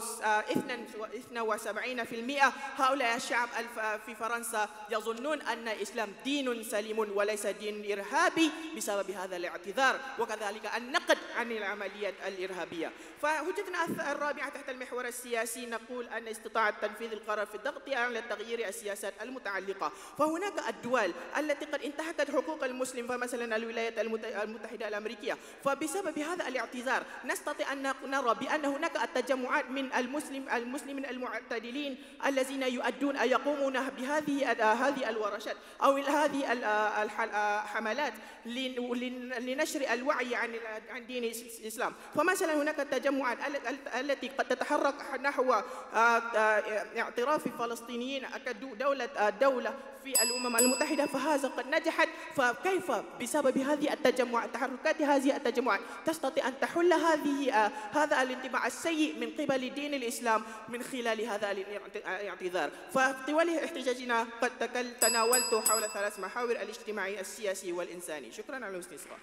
72% هؤلاء الشعب في فرنسا يظنون أن الإسلام دين سليم وليس دين إرهابي بسبب هذا الاعتذار، وكذلك النقد عن العمليات الإرهابية. فهجتنا الرابعة تحت المحور السياسي نقول أن استطاعة تنفيذ القرار في الضغط على تغيير السياسات المتعلقة. فهناك الدول التي قد انتهكت حقوق المسلم، فمثلا الولايات المتحدة الأمريكية، فبسبب هذا الاعتذار نستطيع أن نرى بأن هناك التجمعات من المسلمين المعتدلين الذين يقومون بهذه الورشات أو هذه الحملات لنشر الوعي عن دين الإسلام. فمثلا هناك التجمعات التي قد تتحرك نحو اعتراف الفلسطينيين كدولة في الأمم المتحدة، فهذا قد نجحت. فكيف بسبب هذه تحركات هذه التجمعات تستطيع أن تحل هذا الانطباع السيء من قبل دين الإسلام من خلال هذا الاعتذار؟ فطوال احتجاجنا قد تناولت حول 3 محاور: الاجتماعي، السياسي، والإنساني. شكرا على الاستماع.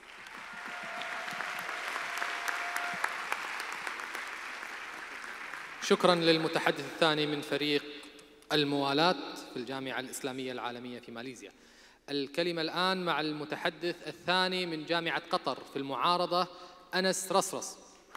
شكرا للمتحدث الثاني من فريق الموالاة في الجامعة الإسلامية العالمية في ماليزيا. الكلمة الآن مع المتحدث الثاني من جامعة قطر في المعارضة، أنس رصرص.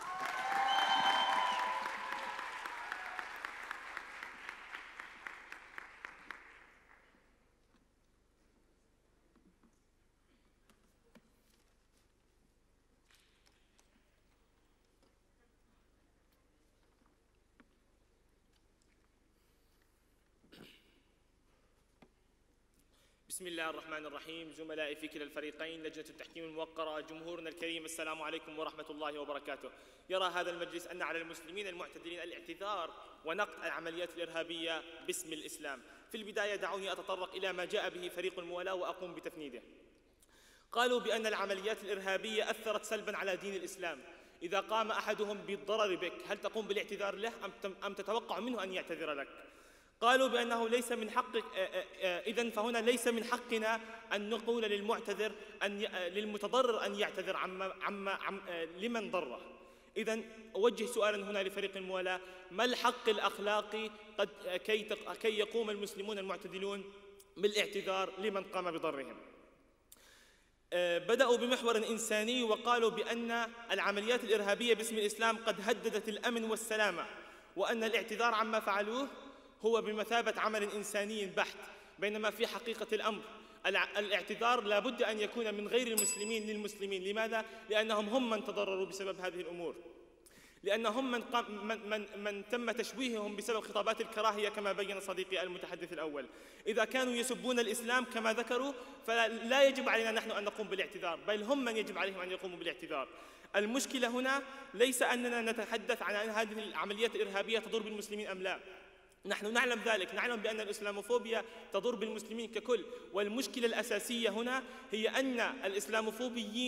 بسم الله الرحمن الرحيم. زملائي في كلا الفريقين، لجنة التحكيم الموقرة، جمهورنا الكريم، السلام عليكم ورحمة الله وبركاته. يرى هذا المجلس أن على المسلمين المعتدلين الاعتذار ونقد العمليات الإرهابية باسم الإسلام. في البداية دعوني أتطرق إلى ما جاء به فريق الموالاة وأقوم بتفنيده. قالوا بأن العمليات الإرهابية أثرت سلبا على دين الإسلام. إذا قام أحدهم بالضرر بك، هل تقوم بالاعتذار له أم تتوقع منه أن يعتذر لك؟ قالوا بأنه ليس من حقك، إذن فهنا ليس من حقنا أن نقول للمعتذر للمتضرر أن يعتذر لمن ضره. إذن أوجه سؤالا هنا لفريق الموالاة: ما الحق الأخلاقي كي يقوم المسلمون المعتدلون بالاعتذار لمن قام بضرهم؟ بدأوا بمحور إنساني وقالوا بأن العمليات الإرهابية باسم الإسلام قد هددت الأمن والسلامة، وأن الاعتذار عما فعلوه هو بمثابة عمل إنساني بحت، بينما في حقيقة الأمر الاعتذار لا بد أن يكون من غير المسلمين للمسلمين. لماذا؟ لأنهم هم من تضرروا بسبب هذه الأمور، لأنهم من تم تشويههم بسبب خطابات الكراهية كما بين صديقي المتحدث الأول. إذا كانوا يسبون الإسلام كما ذكروا فلا يجب علينا نحن أن نقوم بالاعتذار، بل هم من يجب عليهم أن يقوموا بالاعتذار. المشكلة هنا ليس أننا نتحدث عن أن هذه العمليات الإرهابية تضر بالمسلمين أم لا، نحن نعلم ذلك، نعلم بأن الإسلاموفوبيا تضر بالمسلمين ككل، والمشكلة الأساسية هنا هي أن الإسلاموفوبيين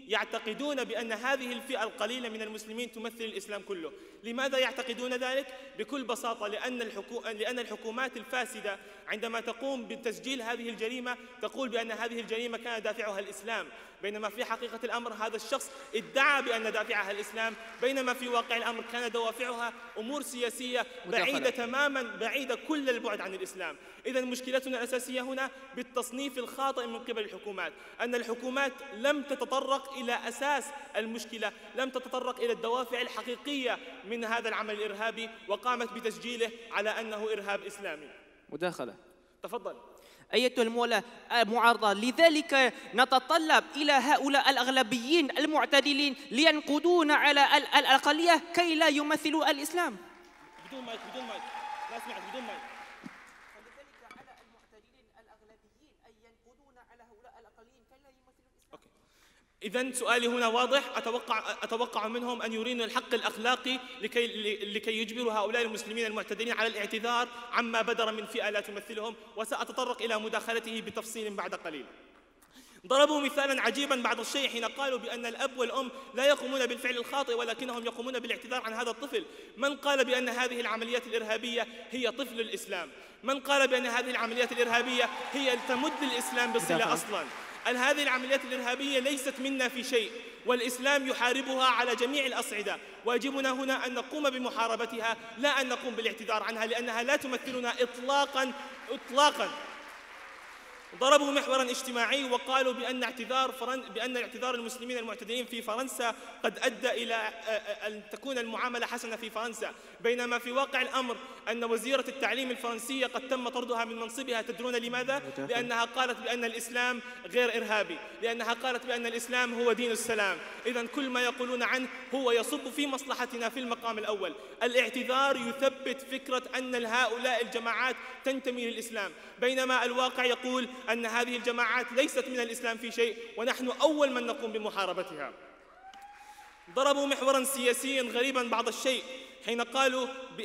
يعتقدون بأن هذه الفئة القليلة من المسلمين تمثل الإسلام كله. لماذا يعتقدون ذلك؟ بكل بساطة لأن الحكومات الفاسدة عندما تقوم بتسجيل هذه الجريمة تقول بأن هذه الجريمة كان دافعها الإسلام، بينما في حقيقة الأمر هذا الشخص ادعى بأن دافعها الإسلام، بينما في واقع الأمر كان دوافعها أمور سياسية بعيدة تماما، بعيدة كل البعد عن الإسلام. إذن مشكلتنا الأساسية هنا بالتصنيف الخاطئ من قبل الحكومات، أن الحكومات لم تتطرق إلى أساس المشكلة، لم تتطرق إلى الدوافع الحقيقية من هذا العمل الإرهابي، وقامت بتسجيله على أنه إرهاب إسلامي. مداخلة. تفضل. أيتها المعارضة، لذلك نتطلب إلى هؤلاء الأغلبيين المعتدلين لينقضون على الأقلية كي لا يمثلوا الإسلام. بدون مايك، بدون مايك، لا أسمعك، بدون مايك. فلذلك على المعتدلين الأغلبيين أن ينقضون على هؤلاء الأقليين كي لا يمثلوا الإسلام. إذن سؤالي هنا واضح، أتوقع منهم أن يرينوا الحق الأخلاقي لكي يجبروا هؤلاء المسلمين المعتدلين على الاعتذار عما بدر من فئة لا تمثلهم، وسأتطرق إلى مداخلته بتفصيل بعد قليل. ضربوا مثالا عجيبا بعض الشيء حين قالوا بأن الأب والأم لا يقومون بالفعل الخاطئ ولكنهم يقومون بالاعتذار عن هذا الطفل. من قال بأن هذه العمليات الإرهابية هي طفل الإسلام؟ من قال بأن هذه العمليات الإرهابية هي تمد الإسلام بالصلة أصلا؟ هذه العمليات الإرهابية ليست منا في شيء، والإسلام يحاربها على جميع الأصعدة، واجبنا هنا أن نقوم بمحاربتها لا أن نقوم بالاعتذار عنها، لأنها لا تمثلنا إطلاقا إطلاقا. ضربوا محورا اجتماعي وقالوا بأن اعتذار المسلمين المعتدلين في فرنسا قد أدى إلى أن تكون المعاملة حسنة في فرنسا، بينما في واقع الأمر أن وزيرة التعليم الفرنسية قد تم طردها من منصبها. تدرون لماذا؟ لأنها قالت بأن الإسلام غير إرهابي، لأنها قالت بأن الإسلام هو دين السلام. إذن كل ما يقولون عنه هو يصب في مصلحتنا في المقام الأول. الاعتذار يثبت فكرة أن هؤلاء الجماعات تنتمي للإسلام، بينما الواقع يقول أن هذه الجماعات ليست من الإسلام في شيء، ونحن أول من نقوم بمحاربتها. ضربوا محورا سياسيا غريبا بعض الشيء حين قالوا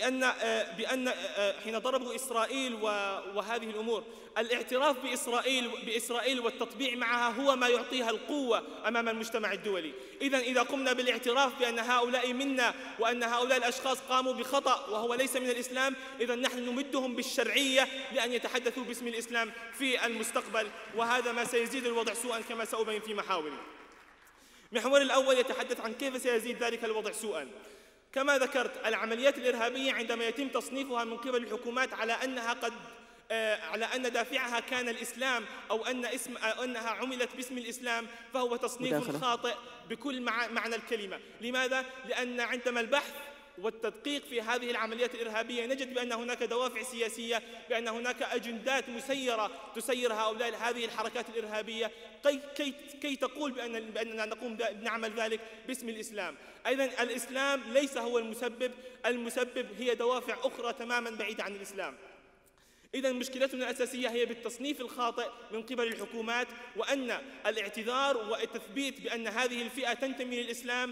حين ضربوا إسرائيل وهذه الأمور. الاعتراف بإسرائيل والتطبيع معها هو ما يعطيها القوة أمام المجتمع الدولي. إذا قمنا بالاعتراف بأن هؤلاء منا وأن هؤلاء الأشخاص قاموا بخطأ وهو ليس من الإسلام، إذا نحن نمدهم بالشرعية لأن يتحدثوا باسم الإسلام في المستقبل، وهذا ما سيزيد الوضع سوءا كما سأبين في محاوري. محور الأول يتحدث عن كيف سيزيد ذلك الوضع سوءا. كما ذكرت، العمليات الإرهابية عندما يتم تصنيفها من قبل الحكومات على أن دافعها كان الإسلام أو أنها عملت باسم الإسلام، فهو تصنيف خاطئ بكل معنى الكلمة. لماذا؟ لأن عندما البحث والتدقيق في هذه العمليات الإرهابية نجد بأن هناك دوافع سياسية، بأن هناك أجندات مسيرة تسير هذه الحركات الإرهابية كي تقول بأننا نعمل ذلك باسم الإسلام. أيضا الإسلام ليس هو المسبب هي دوافع أخرى تماما بعيدة عن الإسلام. إذا مشكلتنا الأساسية هي بالتصنيف الخاطئ من قبل الحكومات، وأن الاعتذار والتثبيت بأن هذه الفئة تنتمي للإسلام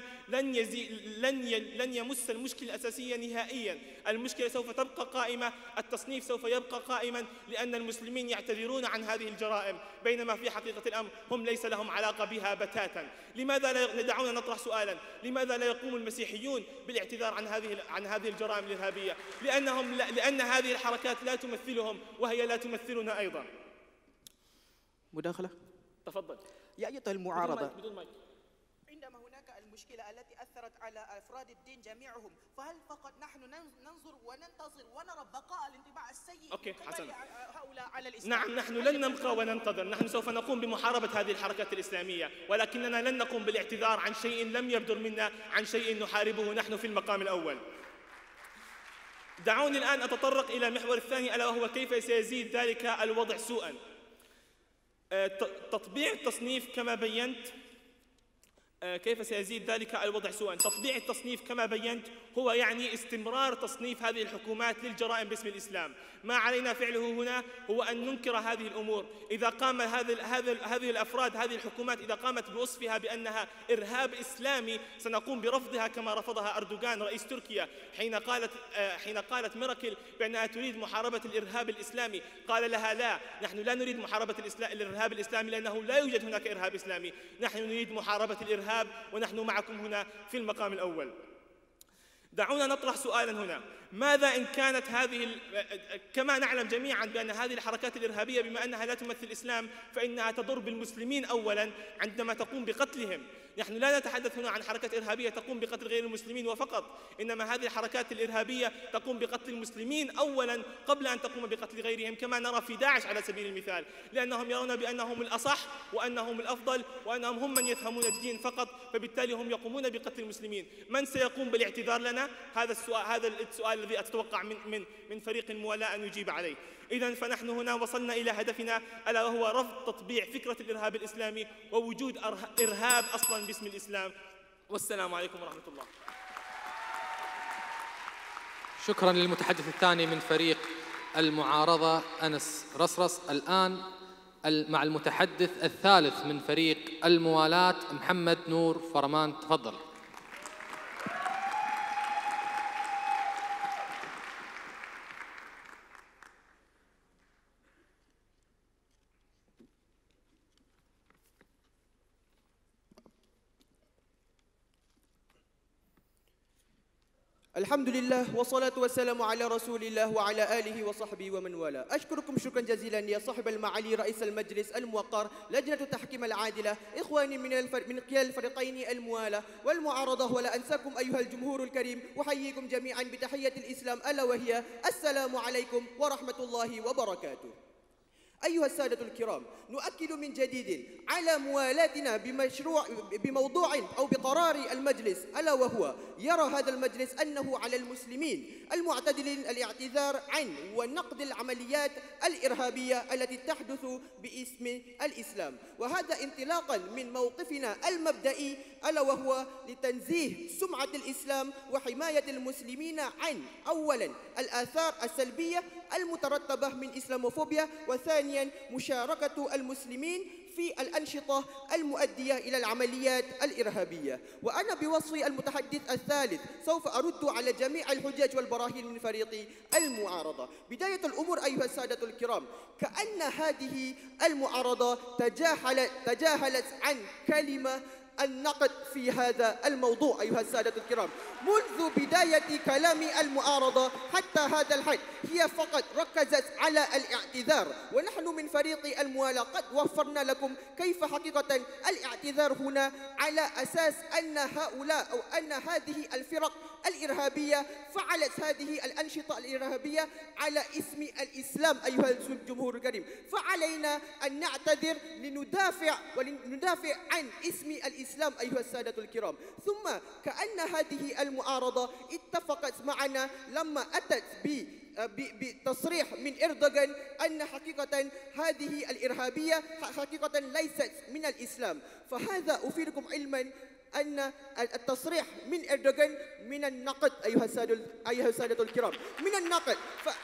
لن يمس المشكلة الأساسية نهائيا. المشكلة سوف تبقى قائمة، التصنيف سوف يبقى قائما، لأن المسلمين يعتذرون عن هذه الجرائم، بينما في حقيقة الأمر هم ليس لهم علاقة بها بتاتا. لماذا لا دعونا نطرح سؤالا، لماذا لا يقوم المسيحيون بالاعتذار عن هذه الجرائم الإرهابية؟ لأن هذه الحركات لا تمثلهم وهي لا تمثلنا أيضا. مداخلة. تفضل. يا أيتها المعارضة، بدون مايك. عندما هناك المشكلة التي أثرت على أفراد الدين جميعهم، فهل فقط نحن ننظر وننتظر ونرى بقاء الانطباع السيء أوكي، حسنا. هؤلاء على الإسلام؟ نعم، نحن لن نبقى وننتظر، نحن سوف نقوم بمحاربة هذه الحركات الإسلامية، ولكننا لن نقوم بالاعتذار عن شيء لم يبدر منا، عن شيء نحاربه نحن في المقام الأول. دعوني الآن أتطرق إلى المحور الثاني، ألا وهو كيف سيزيد ذلك الوضع سوءا. تطبيع التصنيف كما بينت كيف سيزيد ذلك الوضع سوءا؟ تطبيع التصنيف كما بينت هو يعني استمرار تصنيف هذه الحكومات للجرائم باسم الإسلام. ما علينا فعله هنا هو أن ننكر هذه الأمور. إذا قام هذه الأفراد، هذه الحكومات، إذا قامت بوصفها بأنها إرهاب إسلامي، سنقوم برفضها كما رفضها أردوغان رئيس تركيا حين قالت ميركل بأنها تريد محاربة الإرهاب الإسلامي. قال لها لا، نحن لا نريد محاربة الإرهاب الإسلامي لأنه لا يوجد هناك إرهاب إسلامي، نحن نريد محاربة الإرهاب ونحن معكم هنا في المقام الأول. دعونا نطرح سؤالا هنا: ماذا إن كانت كما نعلم جميعا بأن هذه الحركات الإرهابية بما أنها لا تمثل الإسلام فإنها تضر بالمسلمين أولا عندما تقوم بقتلهم. نحن لا نتحدث هنا عن حركات إرهابية تقوم بقتل غير المسلمين وفقط، إنما هذه الحركات الإرهابية تقوم بقتل المسلمين أولا قبل أن تقوم بقتل غيرهم، كما نرى في داعش على سبيل المثال، لأنهم يرون بأنهم الأصح وأنهم الأفضل وأنهم هم من يفهمون الدين فقط، فبالتالي هم يقومون بقتل المسلمين. من سيقوم بالاعتذار لنا؟ هذا السؤال الذي أتوقع من فريق الموالاة أن يجيب عليه. إذن فنحن هنا وصلنا إلى هدفنا، ألا وهو رفض تطبيع فكرة الإرهاب الإسلامي ووجود إرهاب أصلا باسم الإسلام. والسلام عليكم ورحمة الله. شكرا للمتحدث الثاني من فريق المعارضة أنس رصرص. الآن مع المتحدث الثالث من فريق الموالاة محمد نور فرمان، تفضل. الحمد لله والصلاة والسلام على رسول الله وعلى آله وصحبه ومن والاه. أشكركم شكرا جزيلا يا صاحب المعالي رئيس المجلس الموقر، لجنة التحكيم العادلة، إخواني من كلا الفريقين الموالاة والمعارضة، ولا أنساكم أيها الجمهور الكريم، أحييكم جميعا بتحية الإسلام ألا وهي السلام عليكم ورحمة الله وبركاته. أيها السادة الكرام، نؤكد من جديد على موالاتنا بموضوع أو بقرار المجلس، ألا وهو يرى هذا المجلس أنه على المسلمين المعتدلين الاعتذار عن ونقد العمليات الإرهابية التي تحدث باسم الإسلام، وهذا انطلاقا من موقفنا المبدئي، ألا وهو لتنزيه سمعة الإسلام وحماية المسلمين عن أولا الآثار السلبية المترتبة من إسلاموفوبيا، وثانيا مشاركة المسلمين في الأنشطة المؤدية إلى العمليات الإرهابية. وأنا بوصفي المتحدث الثالث سوف أرد على جميع الحجج والبراهين من فريق المعارضة. بداية الأمور أيها السادة الكرام، كأن هذه المعارضة تجاهلت عن كلمة النقد في هذا الموضوع. أيها السادة الكرام، منذ بداية كلام المعارضة حتى هذا الحد هي فقط ركزت على الاعتذار، ونحن من فريق الموالاة قد وفرنا لكم كيف حقيقة الاعتذار هنا على أساس أن هؤلاء أو أن هذه الفرق الإرهابية فعلت هذه الأنشطة الإرهابية على اسم الإسلام. أيها الجمهور الكريم، فعلينا أن نعتذر لندافع عن اسم الإسلام أيها السادة الكرام. ثم كأن هذه المعارضة اتفقت معنا لما أتت بتصريح من إردوغان أن حقيقة هذه الإرهابية حقيقة ليست من الإسلام. فهذا أفيدكم علما أن التصريح من إردوغان من النقد أيها السادة الكرام، من النقد.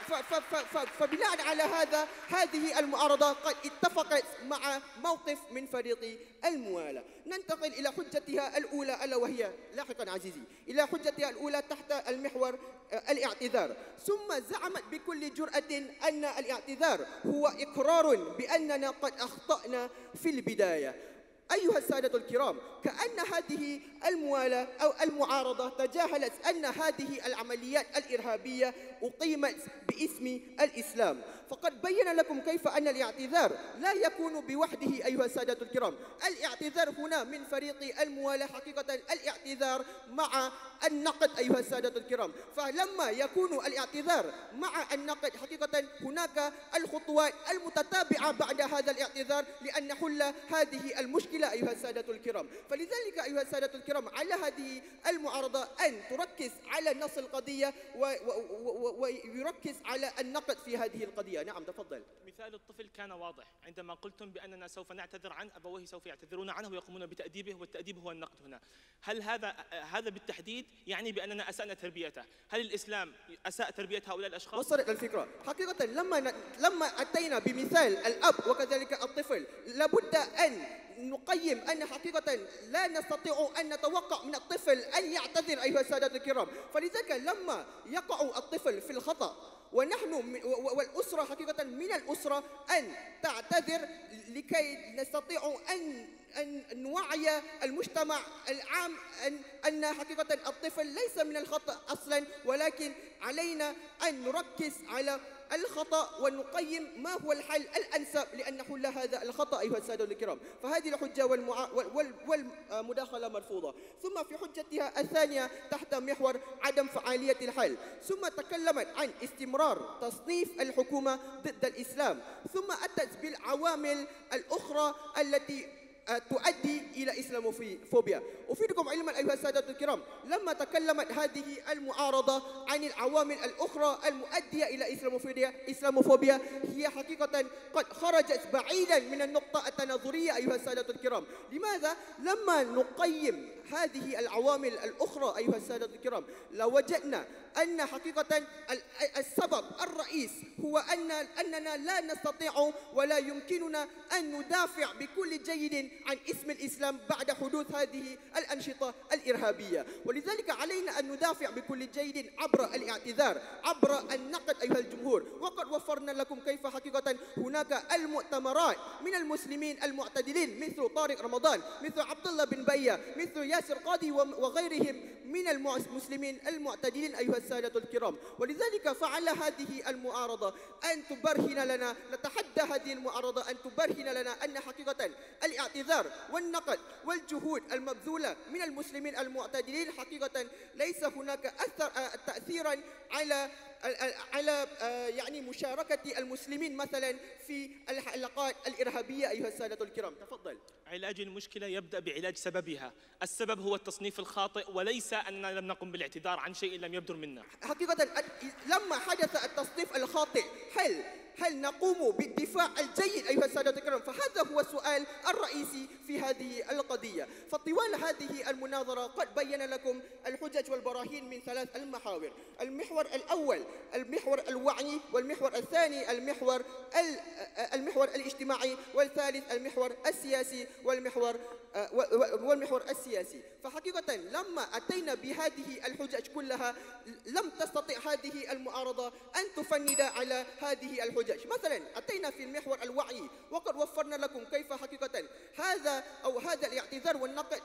فبناء على هذه المعارضة قد اتفقت مع موقف من فريق الموالاة. ننتقل إلى حجتها الأولى، ألا وهي لاحقا عزيزي إلى حجتها الأولى تحت المحور الاعتذار. ثم زعمت بكل جرأة أن الاعتذار هو إقرار بأننا قد أخطأنا في البداية. أيها السادة الكرام، كأن هذه الموالاة أو المعارضة تجاهلت أن هذه العمليات الإرهابية أقيمت باسم الإسلام. فقد بين لكم كيف أن الاعتذار لا يكون بوحده أيها السادة الكرام. الاعتذار هنا من فريق الموالاة حقيقة الاعتذار مع النقد أيها السادة الكرام. فلما يكون الاعتذار مع النقد حقيقة هناك الخطوات المتتابعة بعد هذا الاعتذار لأن نحل هذه المشكلة أيها السادة الكرام. فلذلك أيها السادة الكرام على هذه المعارضة أن تركز على نص القضية ويركز على النقد في هذه القضية. القضية. نعم تفضل. مثال الطفل كان واضح عندما قلتم بأننا سوف نعتذر عن أبويه، سوف يعتذرون عنه ويقومون بتأديبه، والتأديب هو النقد هنا. هل هذا بالتحديد يعني بأننا أسأنا تربيته؟ هل الإسلام أساء تربية هؤلاء الأشخاص؟ وصلت الفكرة. حقيقة لما أتينا بمثال الأب وكذلك الطفل لابد أن نقيم أن حقيقة لا نستطيع أن نتوقع من الطفل أن يعتذر أيها السادة الكرام. فلذلك لما يقع الطفل في الخطأ ونحن والأسرة حقيقة من الأسرة أن تعتذر لكي نستطيع أن نوعي المجتمع العام أن حقيقة الطفل ليس من الخطأ أصلا، ولكن علينا أن نركز على الخطأ ونقيم ما هو الحل الأنسب لأن نحل هذا الخطأ أيها السادة الكرام. فهذه الحجة والمداخلة مرفوضة. ثم في حجتها الثانية تحت محور عدم فعالية الحل، ثم تكلمت عن استمرار تصنيف الحكومة ضد الإسلام، ثم أتت بالعوامل الأخرى التي تؤدي إلى إسلاموفوبيا. أفيدكم علما أيها السادة الكرام، لما تكلمت هذه المعارضة عن العوامل الأخرى المؤدية إلى إسلاموفوبيا هي حقيقة قد خرجت بعيدا من النقطة التناظرية أيها السادة الكرام. لماذا؟ لما نقيم هذه العوامل الأخرى أيها السادة الكرام لوجدنا أن حقيقة السبب الرئيس هو أننا لا نستطيع ولا يمكننا أن ندافع بكل جيد عن اسم الإسلام بعد حدوث هذه الأنشطة الإرهابية، ولذلك علينا أن ندافع بكل جيد عبر الاعتذار، عبر النقد أيها الجمهور. وقد وفرنا لكم كيف حقيقة هناك المؤتمرات من المسلمين المعتدلين مثل طارق رمضان، مثل عبد الله بن بية، مثل ياسر قاضي وغيرهم من المسلمين المعتدلين أيها السادة الكرام. ولذلك فعل هذه المعارضة أن تبرهن لنا، نتحدى هذه المعارضة أن تبرهن لنا أن حقيقة الاعتذار والنقد والجهود المبذولة من المسلمين المعتدلين حقيقة ليس هناك تأثيرا على يعني مشاركة المسلمين مثلا في الحلقات الإرهابية أيها السادة الكرام. تفضل. علاج المشكلة يبدأ بعلاج سببها. السبب هو التصنيف الخاطئ وليس أننا لم نقم بالاعتذار عن شيء لم يبدر منا. حقيقة لما حدث التصنيف الخاطئ هل نقوم بالدفاع الجيد أيها السادة الكرام؟ فهذا هو السؤال الرئيسي في هذه القضية. فطوال هذه المناظرة قد بين لكم الحجج والبراهين من 3 المحاور. المحور الأول المحور الوعي، والمحور الثاني المحور الاجتماعي، والثالث المحور السياسي والمحور السياسي. فحقيقة لما أتينا بهذه الحجج كلها لم تستطع هذه المعارضة أن تفند على هذه الحجج. مثلا أتينا في المحور الوعي وقد وفرنا لكم كيف حقيقة هذا الاعتذار والنقد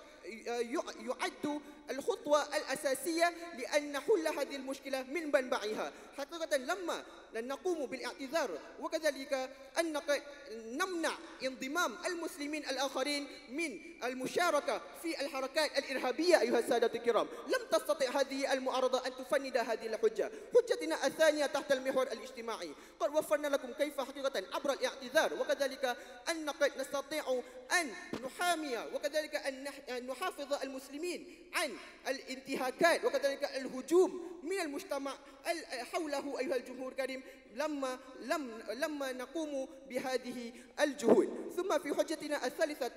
يعد الخطوة الأساسية لأن نحل هذه المشكلة من منبعها. حقيقة لما نقوم بالاعتذار وكذلك النقد نمنع انضمام المسلمين الآخرين من المشاركة في الحركات الإرهابية أيها السادة الكرام. لم تستطع هذه المعارضة أن تفند هذه الحجة. حجتنا الثانية تحت المحور الاجتماعي قد وفرنا لكم كيف حقيقة عبر الاعتذار وكذلك النقد نستطيع أن نحامي وكذلك أن نحافظ المسلمين عن الانتهاكات وكذلك الهجوم من المجتمع حوله أيها الجمهور الكريم لما نقوم بهذه الجهود. ثم في حجتنا الثالثة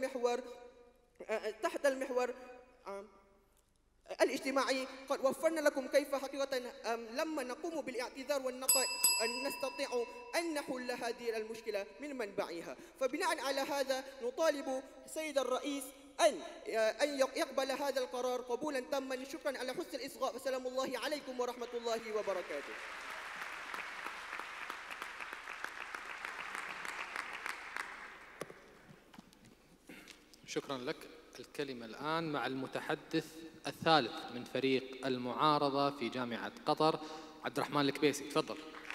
تحت المحور الاجتماعي قد وفرنا لكم كيف حقيقة لما نقوم بالاعتذار والنقد نستطيع أن نحل هذه المشكلة من منبعها. فبناء على هذا نطالب سيد الرئيس أن يقبل هذا القرار قبولا تاما. شكرا على حسن الإصغاء، وسلام الله عليكم ورحمة الله وبركاته. شكرا لك. الكلمة الآن مع المتحدث الثالث من فريق المعارضة في جامعة قطر، عبد الرحمن الكبيسي. تفضل.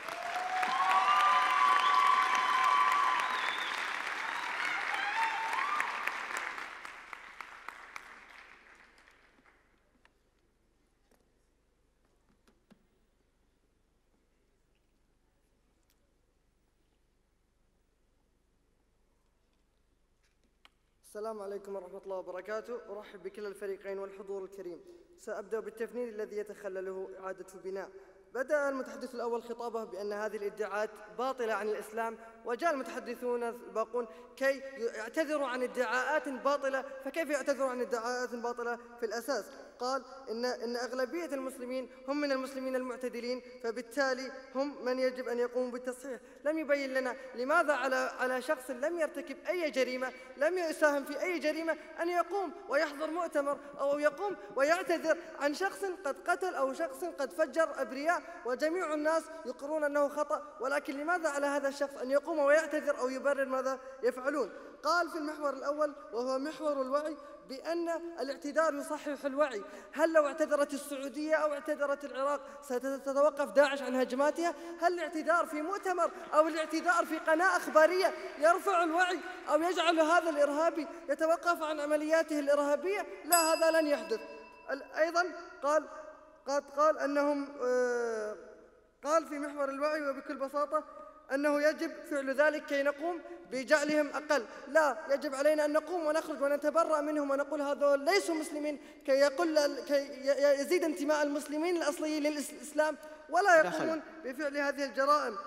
السلام عليكم ورحمة الله وبركاته. أرحب بكل الفريقين والحضور الكريم. سأبدأ بالتفنيد الذي يتخلله إعادة البناء. بدأ المتحدث الأول خطابه بأن هذه الادعاءات باطلة عن الإسلام، وجاء المتحدثون الباقون كي يعتذروا عن ادعاءات باطلة. فكيف يعتذروا عن ادعاءات باطلة في الأساس؟ قال إن أغلبية المسلمين هم من المسلمين المعتدلين، فبالتالي هم من يجب أن يقوموا بالتصحيح. لم يبين لنا لماذا على شخص لم يرتكب أي جريمة، لم يساهم في أي جريمة، أن يقوم ويحضر مؤتمر أو يقوم ويعتذر عن شخص قد قتل أو شخص قد فجر أبرياء وجميع الناس يقرون أنه خطأ، ولكن لماذا على هذا الشخص أن يقوم ويعتذر أو يبرر ماذا يفعلون؟ قال في المحور الأول وهو محور الوعي بأن الاعتذار يصحح الوعي. هل لو اعتذرت السعودية أو اعتذرت العراق ستتوقف داعش عن هجماتها؟ هل الاعتذار في مؤتمر أو الاعتذار في قناة أخبارية يرفع الوعي أو يجعل هذا الإرهابي يتوقف عن عملياته الإرهابية؟ لا، هذا لن يحدث. أيضا قال أنهم قال في محور الوعي وبكل بساطة أنه يجب فعل ذلك كي نقوم بجعلهم أقل. لا، يجب علينا أن نقوم ونخرج ونتبرأ منهم ونقول هذول ليسوا مسلمين كي يزيد انتماء المسلمين الأصليين للإسلام ولا يقومون بفعل هذه الجرائم.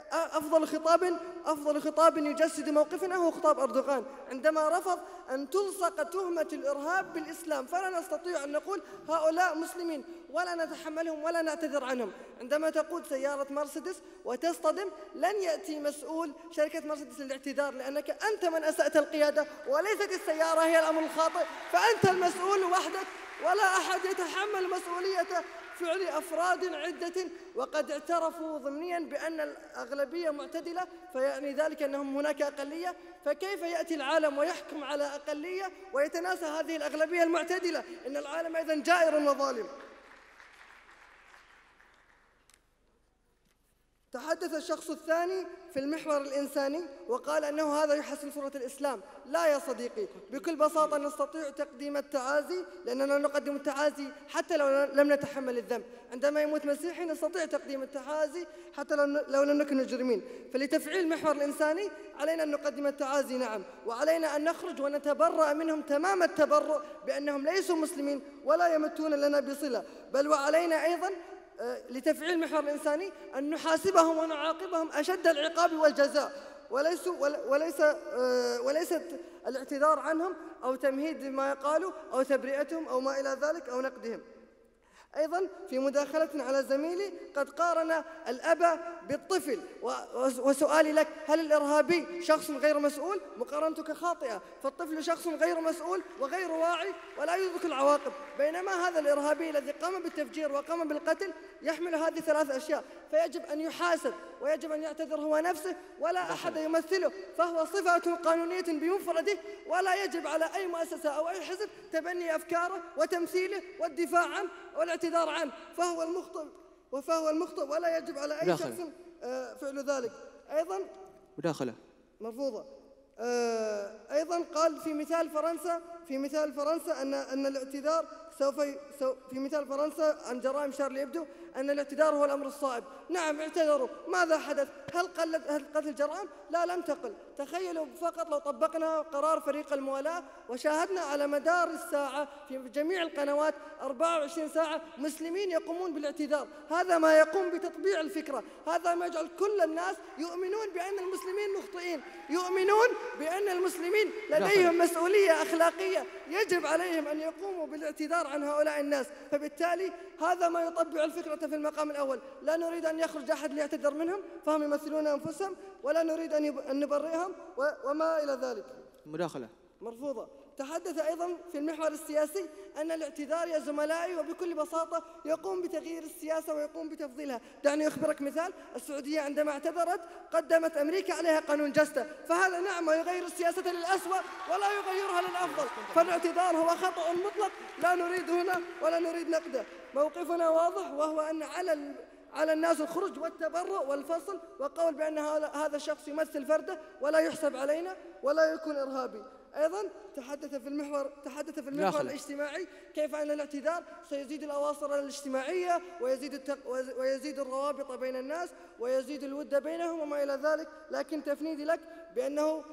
أفضل خطاب يجسد موقفنا هو خطاب أردوغان عندما رفض أن تلصق تهمة الإرهاب بالإسلام، فلا نستطيع أن نقول هؤلاء مسلمين ولا نتحملهم ولا نعتذر عنهم. عندما تقود سيارة مرسيدس وتصطدم لن يأتي مسؤول شركة مرسيدس للاعتذار، لأنك أنت من أسأت القيادة وليست السيارة هي الأمر الخاطئ، فأنت المسؤول وحدك ولا أحد يتحمل مسؤولية فعل أفراد عدة وقد اعترفوا ضمنيا بأن الأغلبية معتدلة، فيعني ذلك أنهم هناك أقلية. فكيف يأتي العالم ويحكم على أقلية ويتناسى هذه الأغلبية المعتدلة؟ إن العالم أيضا جائر وظالم. تحدث الشخص الثاني في المحور الإنساني وقال أنه هذا يحسن صورة الإسلام. لا يا صديقي، بكل بساطة نستطيع تقديم التعازي، لأننا نقدم التعازي حتى لو لم نتحمل الذنب. عندما يموت مسيحي نستطيع تقديم التعازي حتى لو لم نكن مجرمين. فلتفعيل المحور الإنساني علينا أن نقدم التعازي، نعم، وعلينا أن نخرج ونتبرأ منهم تمام التبرؤ بأنهم ليسوا مسلمين ولا يمتون لنا بصلة. بل وعلينا أيضا لتفعيل المحور الإنساني أن نحاسبهم ونعاقبهم أشد العقاب والجزاء، وليست الاعتذار عنهم أو تمهيد ما يقالوا أو تبرئتهم أو ما إلى ذلك أو نقدهم. أيضا في مداخلة على زميلي قد قارن الأب بالطفل، وسؤالي لك: هل الإرهابي شخص غير مسؤول؟ مقارنتك خاطئة، فالطفل شخص غير مسؤول وغير واعي ولا يدرك العواقب، بينما هذا الإرهابي الذي قام بالتفجير وقام بالقتل يحمل هذه ثلاث أشياء، فيجب أن يحاسب ويجب أن يعتذر هو نفسه ولا أحد يمثله، فهو صفة قانونية بمفرده، ولا يجب على أي مؤسسة أو أي حزب تبني أفكاره وتمثيله والدفاع عنه والاعتذار عنه، فهو المخطئ ولا يجب على أي شخص فعل ذلك. أيضا مداخلة مرفوضة. أيضا قال في مثال فرنسا أن الاعتذار في مثال فرنسا عن جرائم شارلي إبدو أن الاعتذار هو الأمر الصائب. نعم، اعتذروا. ماذا حدث؟ هل قتل الجرائم؟ لا، لم تقل. تخيلوا فقط لو طبقنا قرار فريق الموالاة وشاهدنا على مدار الساعة في جميع القنوات 24 ساعة مسلمين يقومون بالاعتذار، هذا ما يقوم بتطبيع الفكرة، هذا ما يجعل كل الناس يؤمنون بأن المسلمين مخطئين، يؤمنون بأن المسلمين لديهم مسؤولية أخلاقية يجب عليهم أن يقوموا بالاعتذار عن هؤلاء الناس. فبالتالي هذا ما يطبع الفكرة في المقام الأول. لا نريد أن يخرج أحد ليعتذر منهم، فهم يمثلون أنفسهم، ولا نريد أن نبرئهم وما إلى ذلك. مداخلة مرفوضة. تحدث أيضا في المحور السياسي أن الاعتذار يا زملائي وبكل بساطة يقوم بتغيير السياسة ويقوم بتفضيلها. دعني أخبرك مثال: السعودية عندما اعتذرت قدمت أمريكا عليها قانون جستة، فهذا نعم يغير السياسة للأسوأ ولا يغيرها للأفضل. فالاعتذار هو خطأ مطلق لا نريد هنا ولا نريد نقده. موقفنا واضح، وهو أن على الناس الخروج والتبرؤ والفصل وقول بأن هذا الشخص يمثل فرده ولا يحسب علينا ولا يكون إرهابي. أيضا تحدث في المحور الاجتماعي كيف أن الاعتذار سيزيد الأواصر الاجتماعية ويزيد الروابط بين الناس ويزيد الود بينهم وما إلى ذلك، لكن تفنيدي لك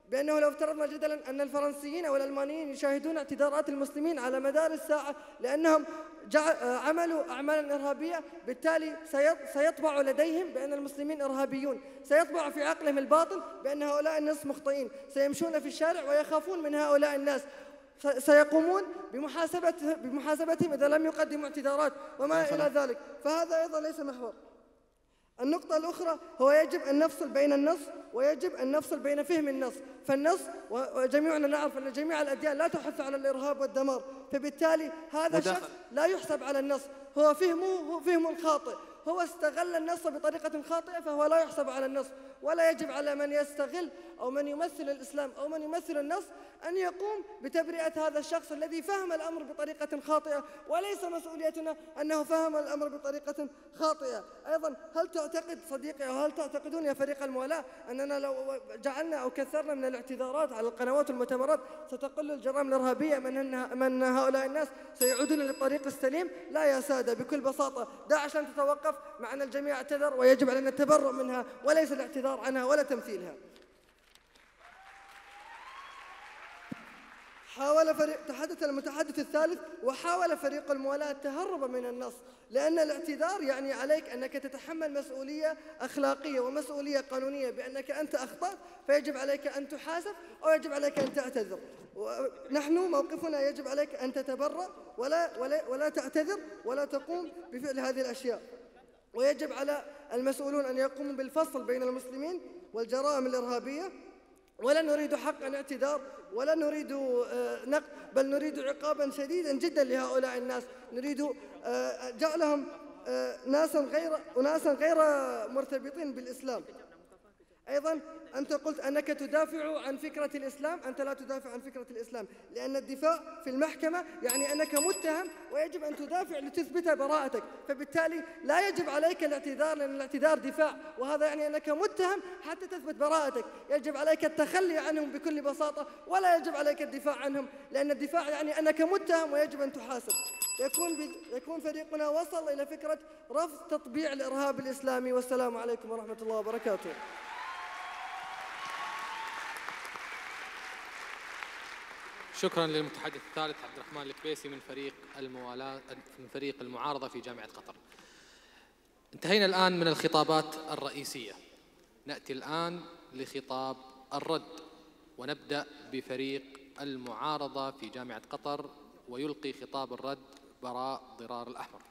بأنه لو افترضنا جدلا أن الفرنسيين أو الألمانيين يشاهدون اعتذارات المسلمين على مدار الساعة لأنهم عملوا أعمالا إرهابية، بالتالي سيطبع لديهم بأن المسلمين إرهابيون، سيطبع في عقلهم الباطل بأن هؤلاء الناس مخطئين، سيمشون في الشارع ويخافون من هؤلاء الناس، سيقومون بمحاسبتهم إذا لم يقدموا اعتذارات وما إلى ذلك. فهذا أيضا ليس محور. النقطة الأخرى هو يجب أن نفصل بين النص ويجب أن نفصل بين فهم النص. فالنص وجميعنا نعرف أن جميع الأديان لا تحث على الإرهاب والدمار، فبالتالي هذا الشخص لا يحسب على النص، هو فهم خاطئ، هو استغل النص بطريقة خاطئة فهو لا يحسب على النص. ولا يجب على من يستغل أو من يمثل الإسلام أو من يمثل النص أن يقوم بتبرئة هذا الشخص الذي فهم الأمر بطريقة خاطئة، وليس مسؤوليتنا أنه فهم الأمر بطريقة خاطئة. أيضا هل تعتقد صديقي أو هل تعتقدون يا فريق الموالاة أننا لو جعلنا أو كثرنا من الاعتذارات على القنوات والمؤتمرات ستقل الجرائم الإرهابية من هؤلاء الناس سيعودون للطريق السليم؟ لا يا سادة، بكل بساطة داعش لن تتوقف مع أن الجميع اعتذر ويجب علينا التبرؤ منها وليس الاعتذار عنها ولا تمثيلها. تحدث المتحدث الثالث وحاول فريق الموالاة التهرب من النص، لأن الاعتذار يعني عليك أنك تتحمل مسؤولية أخلاقية ومسؤولية قانونية بأنك أنت أخطأت فيجب عليك أن تحاسب أو يجب عليك أن تعتذر. نحن موقفنا يجب عليك أن تتبرأ ولا تعتذر ولا تقوم بفعل هذه الأشياء. ويجب على المسؤولون أن يقوموا بالفصل بين المسلمين والجرائم الإرهابية. ولا نريد حقا اعتذار ولا نريد نقد، بل نريد عقابا شديدا جدا لهؤلاء الناس، نريد جعلهم أناسا غير مرتبطين بالإسلام. أيضا أنت قلت أنك تدافع عن فكرة الإسلام، أنت لا تدافع عن فكرة الإسلام، لأن الدفاع في المحكمة يعني أنك متهم ويجب أن تدافع لتثبت براءتك، فبالتالي لا يجب عليك الاعتذار لأن الاعتذار دفاع، وهذا يعني أنك متهم حتى تثبت براءتك، يجب عليك التخلي عنهم بكل بساطة ولا يجب عليك الدفاع عنهم، لأن الدفاع يعني أنك متهم ويجب أن تحاسب. يكون فريقنا وصل إلى فكرة رفض تطبيع الإرهاب الإسلامي. والسلام عليكم ورحمة الله وبركاته. شكرا للمتحدث الثالث عبد الرحمن الكبيسي من فريق المعارضة في جامعة قطر. انتهينا الآن من الخطابات الرئيسية، نأتي الآن لخطاب الرد، ونبدأ بفريق المعارضة في جامعة قطر، ويلقي خطاب الرد براء ضرار الأحمر.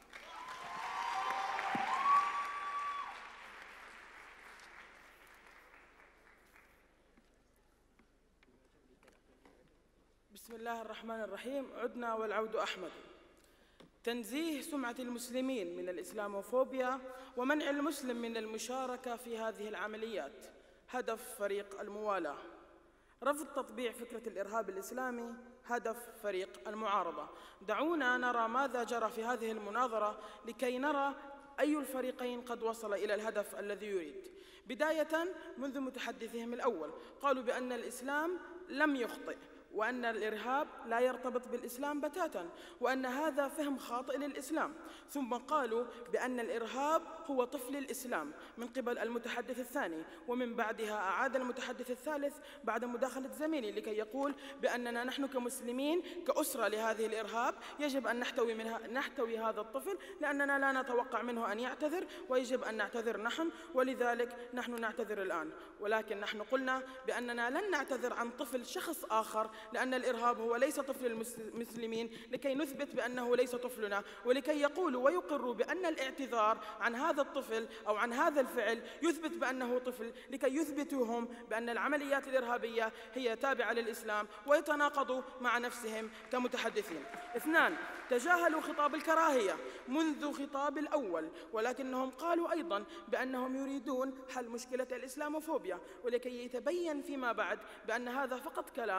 بسم الله الرحمن الرحيم. عدنا والعود أحمد. تنزيه سمعة المسلمين من الإسلاموفوبيا ومنع المسلم من المشاركة في هذه العمليات. هدف فريق الموالاة. رفض تطبيع فكرة الإرهاب الإسلامي. هدف فريق المعارضة. دعونا نرى ماذا جرى في هذه المناظرة لكي نرى أي الفريقين قد وصل إلى الهدف الذي يريد. بداية منذ متحدثهم الأول قالوا بأن الإسلام لم يخطئ، وأن الإرهاب لا يرتبط بالإسلام بتاتا، وأن هذا فهم خاطئ للإسلام. ثم قالوا بأن الإرهاب هو طفل الإسلام من قبل المتحدث الثاني، ومن بعدها أعاد المتحدث الثالث بعد مداخلة زميلي لكي يقول بأننا نحن كمسلمين كأسرة لهذه الإرهاب يجب أن نحتوي هذا الطفل، لأننا لا نتوقع منه أن يعتذر ويجب أن نعتذر نحن، ولذلك نحن نعتذر الآن. ولكن نحن قلنا بأننا لن نعتذر عن طفل شخص آخر، لأن الإرهاب هو ليس طفل المسلمين، لكي نثبت بأنه ليس طفلنا، ولكي يقولوا ويقروا بأن الاعتذار عن هذا الطفل أو عن هذا الفعل يثبت بأنه طفل، لكي يثبتوا هم بأن العمليات الإرهابية هي تابعة للإسلام ويتناقضوا مع نفسهم كمتحدثين. 2. تجاهلوا خطاب الكراهية منذ خطاب الأول، ولكنهم قالوا أيضا بأنهم يريدون حل مشكلة الإسلاموفوبيا، ولكي يتبين فيما بعد بأن هذا فقط كلام، وأن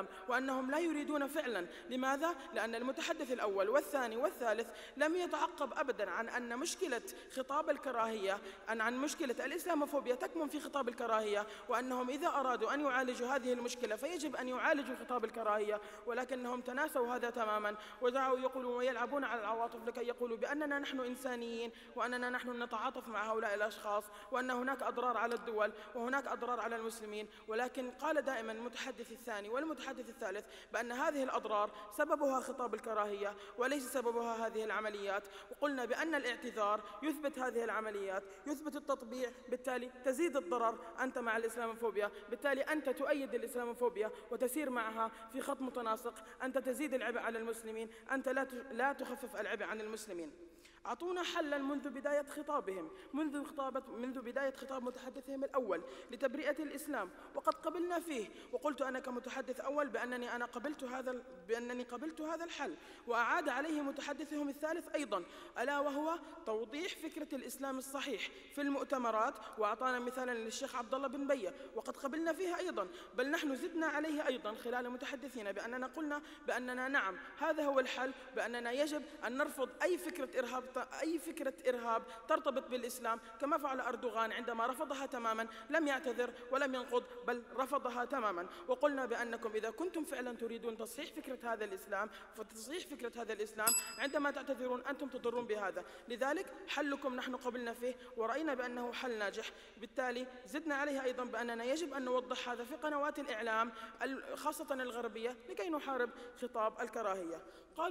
وأنهم لا يريدون فعلا. لماذا؟ لأن المتحدث الأول والثاني والثالث لم يتعقب أبدا عن أن مشكلة خطاب الكراهية، عن مشكلة الإسلاموفوبيا تكمن في خطاب الكراهية، وأنهم إذا أرادوا أن يعالجوا هذه المشكلة فيجب أن يعالجوا خطاب الكراهية، ولكنهم تناسوا هذا تماما ودعوا يقولوا ويلعبون على العواطف لكي يقولوا بأننا نحن إنسانيين وأننا نحن نتعاطف مع هؤلاء الأشخاص وأن هناك أضرار على الدول وهناك أضرار على المسلمين. ولكن قال دائما المتحدث الثاني والمتحدث الثالث بأن هذه الأضرار سببها خطاب الكراهية وليس سببها هذه العمليات، وقلنا بأن الاعتذار يثبت هذه العمليات، يثبت التطبيع، بالتالي تزيد الضرر أنت مع الإسلاموفوبيا، بالتالي أنت تؤيد الإسلاموفوبيا وتسير معها في خط متناسق، أنت تزيد العبء على المسلمين، أنت لا تخفف العبء عن المسلمين. أعطونا حلا منذ بداية خطابهم، منذ بداية خطاب متحدثهم الأول لتبرئة الإسلام، وقد قبلنا فيه، وقلت أنا كمتحدث أول بأنني قبلت هذا الحل، وأعاد عليه متحدثهم الثالث أيضا، ألا وهو توضيح فكرة الإسلام الصحيح في المؤتمرات، وأعطانا مثالا للشيخ عبد الله بن بية وقد قبلنا فيها أيضا، بل نحن زدنا عليه أيضا خلال متحدثين بأننا قلنا بأننا نعم هذا هو الحل، بأننا يجب أن نرفض أي فكرة إرهاب ترتبط بالإسلام، كما فعل أردوغان عندما رفضها تماما، لم يعتذر ولم ينقض بل رفضها تماما. وقلنا بأنكم إذا كنتم فعلا تريدون تصحيح فكرة هذا الإسلام فتصحيح فكرة هذا الإسلام عندما تعتذرون أنتم تضرون بهذا، لذلك حلكم نحن قبلنا فيه ورأينا بأنه حل ناجح، بالتالي زدنا عليه أيضا بأننا يجب أن نوضح هذا في قنوات الإعلام خاصة الغربية لكي نحارب خطاب الكراهية.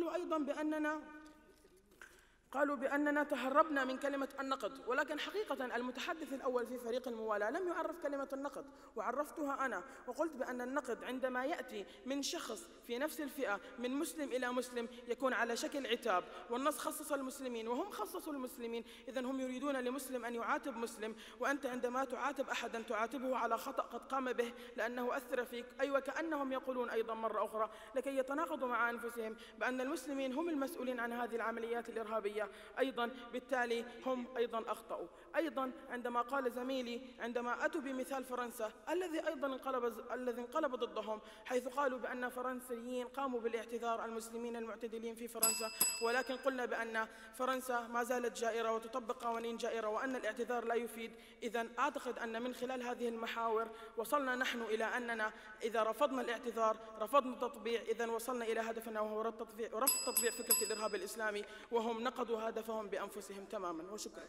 قالوا بأننا تهربنا من كلمة النقد، ولكن حقيقة المتحدث الأول في فريق الموالاة لم يعرف كلمة النقد وعرفتها أنا، وقلت بأن النقد عندما يأتي من شخص في نفس الفئة من مسلم إلى مسلم يكون على شكل عتاب، والنص خصص المسلمين وهم خصصوا المسلمين، إذن هم يريدون لمسلم أن يعاتب مسلم، وأنت عندما تعاتب أحدا تعاتبه على خطأ قد قام به لأنه أثر فيك، أيوة كأنهم يقولون أيضا مرة أخرى لكي يتناقضوا مع أنفسهم بأن المسلمين هم المسؤولين عن هذه العمليات الإرهابية أيضا، بالتالي هم أيضا أخطأوا. أيضا عندما قال زميلي عندما أتوا بمثال فرنسا الذي انقلب ضدهم، حيث قالوا بأن فرنسيين قاموا بالاعتذار المسلمين المعتدلين في فرنسا، ولكن قلنا بأن فرنسا ما زالت جائرة وتطبق قوانين جائرة وأن الاعتذار لا يفيد. إذن أعتقد أن من خلال هذه المحاور وصلنا نحن إلى أننا إذا رفضنا الاعتذار رفضنا التطبيع، إذن وصلنا إلى هدفنا وهو رفض تطبيع فكرة الإرهاب الإسلامي، وهم نقضوا هدفهم بأنفسهم تماما. وشكرا.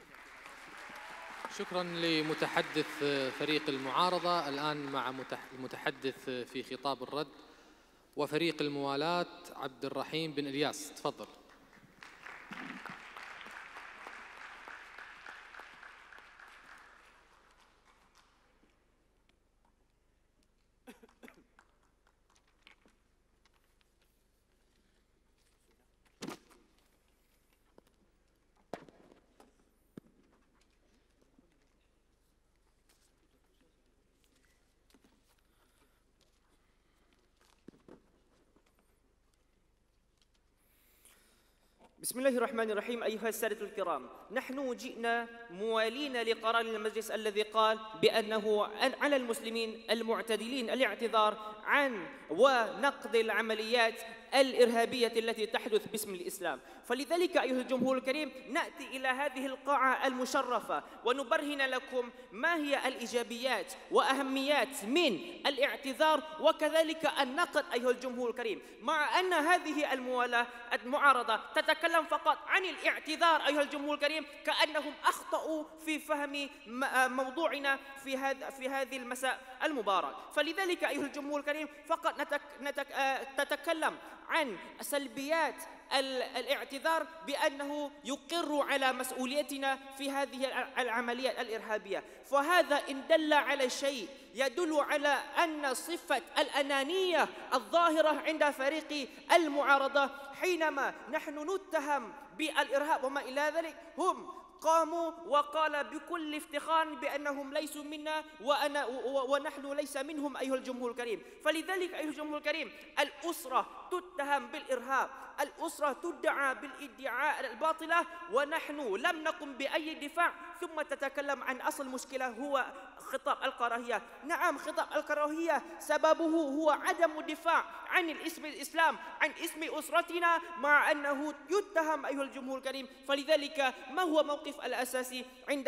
شكرا لمتحدث فريق المعارضة. الآن مع المتحدث في خطاب الرد وفريق الموالاة عبد الرحيم بن إلياس، تفضل. بسم الله الرحمن الرحيم. أيها السادة الكرام، نحن جئنا موالين لقرار المجلس الذي قال بأنه على المسلمين المعتدلين الاعتذار عن ونقد العمليات الإرهابية التي تحدث باسم الإسلام. فلذلك أيها الجمهور الكريم نأتي إلى هذه القاعة المشرفة ونبرهن لكم ما هي الإيجابيات وأهميات من الاعتذار وكذلك النقد أيها الجمهور الكريم، مع أن هذه المعارضة تتكلم فقط عن الاعتذار أيها الجمهور الكريم كأنهم أخطأوا في فهم موضوعنا في هذه المساء المبارك. فلذلك أيها الجمهور الكريم فقط تتكلم عن سلبيات الاعتذار بأنه يقر على مسؤوليتنا في هذه العمليات الإرهابية، فهذا إن دل على شيء يدل على أن صفة الأنانية الظاهرة عند فريق المعارضة حينما نحن نتهم بالإرهاب وما إلى ذلك هم قاموا وقال بكل افتخار بأنهم ليسوا منا ونحن ليس منهم أيها الجمهور الكريم. فلذلك أيها الجمهور الكريم الأسرة تتهم بالإرهاب، الأسرة تدعى بالادعاء الباطلة، ونحن لم نقم بأي دفاع، ثم تتكلم عن أصل المشكلة هو خطاب الكراهية. نعم، خطاب الكراهية سببه هو عدم الدفاع عن اسم الإسلام، عن اسم أسرتنا، مع أنه يتهم أيها الجمهور الكريم. فلذلك ما هو موقف الأساسي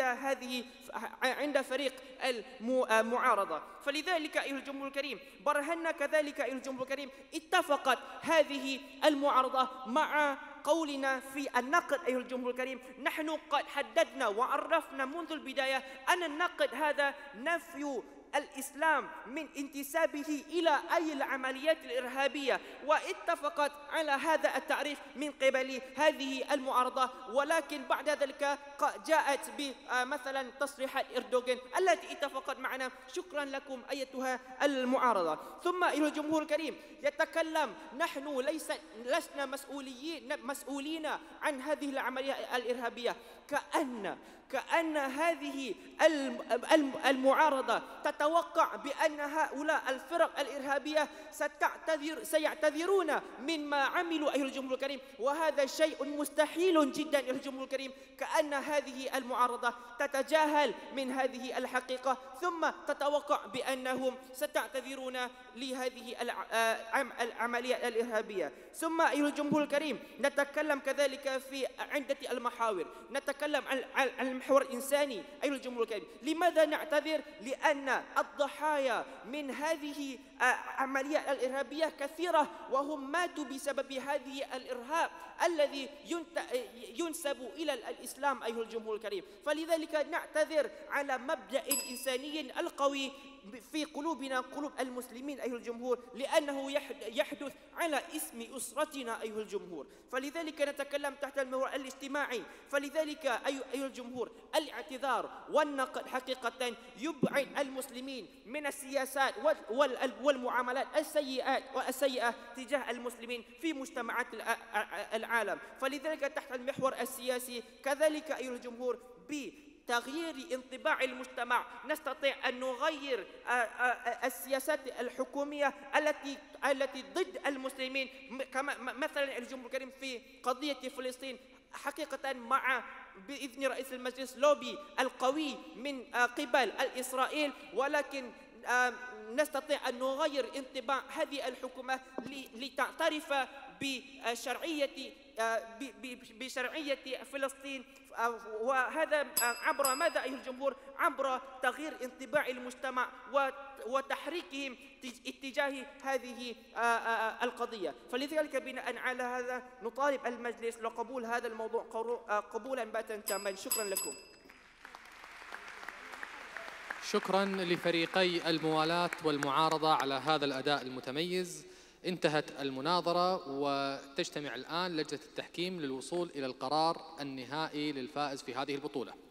عند فريق المعارضة؟ فلذلك أيها الجمهور الكريم برهنا كذلك أيها الجمهور الكريم اتفقت هذه المعارضة مع قولنا في النقد أيها الجمهور الكريم. نحن قد حددنا وعرفنا منذ البداية أن النقد هذا نفي الإسلام من انتسابه إلى أي العمليات الإرهابية، واتفقت على هذا التعريف من قبل هذه المعارضة. ولكن بعد ذلك جاءت بمثلا تصريحات إردوغان التي اتفقت معنا. شكرا لكم أيتها المعارضة. ثم أيها الجمهور الكريم يتكلم نحن لسنا مسؤولين عن هذه العملية الإرهابية، كأن هذه المعارضة تتوقع بأن هؤلاء الفرق الإرهابية سيعتذرون مما عملوا أيها الجمهور الكريم، وهذا شيء مستحيل جدا أيها الجمهور الكريم. كأن هذه المعارضة تتجاهل من هذه الحقيقة ثم تتوقع بأنهم ستعتذرون لهذه العملية الإرهابية. ثم أيها الجمهور الكريم نتكلم كذلك في عدة المحاور. نتكلم عن المحور الإنساني أيها الجمهور الكريم. لماذا نعتذر؟ لأن الضحايا من هذه العملية الإرهابية كثيرة، وهم ماتوا بسبب هذه الإرهاب الذي ينسب إلى الإسلام أيها الجمهور الكريم. فلذلك نعتذر على مبدأ إنساني القوي في قلوبنا، قلوب المسلمين أيها الجمهور، لأنه يحدث على اسم أسرتنا أيها الجمهور. فلذلك نتكلم تحت المحور الاجتماعي. فلذلك أيها الجمهور الاعتذار والنقد حقيقة يبعد المسلمين من السياسات والمعاملات السيئة تجاه المسلمين في مجتمعات العالم. فلذلك تحت المحور السياسي كذلك أيها الجمهور بتغيير انطباع المجتمع نستطيع أن نغير السياسات الحكومية التي ضد المسلمين، كما مثلا الجمهور الكريم في قضية فلسطين. حقيقة مع بإذن رئيس المجلس لوبي القوي من قبل إسرائيل، ولكن نستطيع أن نغير انطباع هذه الحكومة لتعترف بشرعية فلسطين، وهذا عبر ماذا أيها الجمهور؟ عبر تغيير انطباع المجتمع وتحريكهم اتجاه هذه القضية. فلذلك بناء على هذا نطالب المجلس لقبول هذا الموضوع قبولا باتا تاما. شكرا لكم. شكرا لفريقي الموالاة والمعارضة على هذا الأداء المتميز. انتهت المناظرة وتجتمع الآن لجنة التحكيم للوصول إلى القرار النهائي للفائز في هذه البطولة.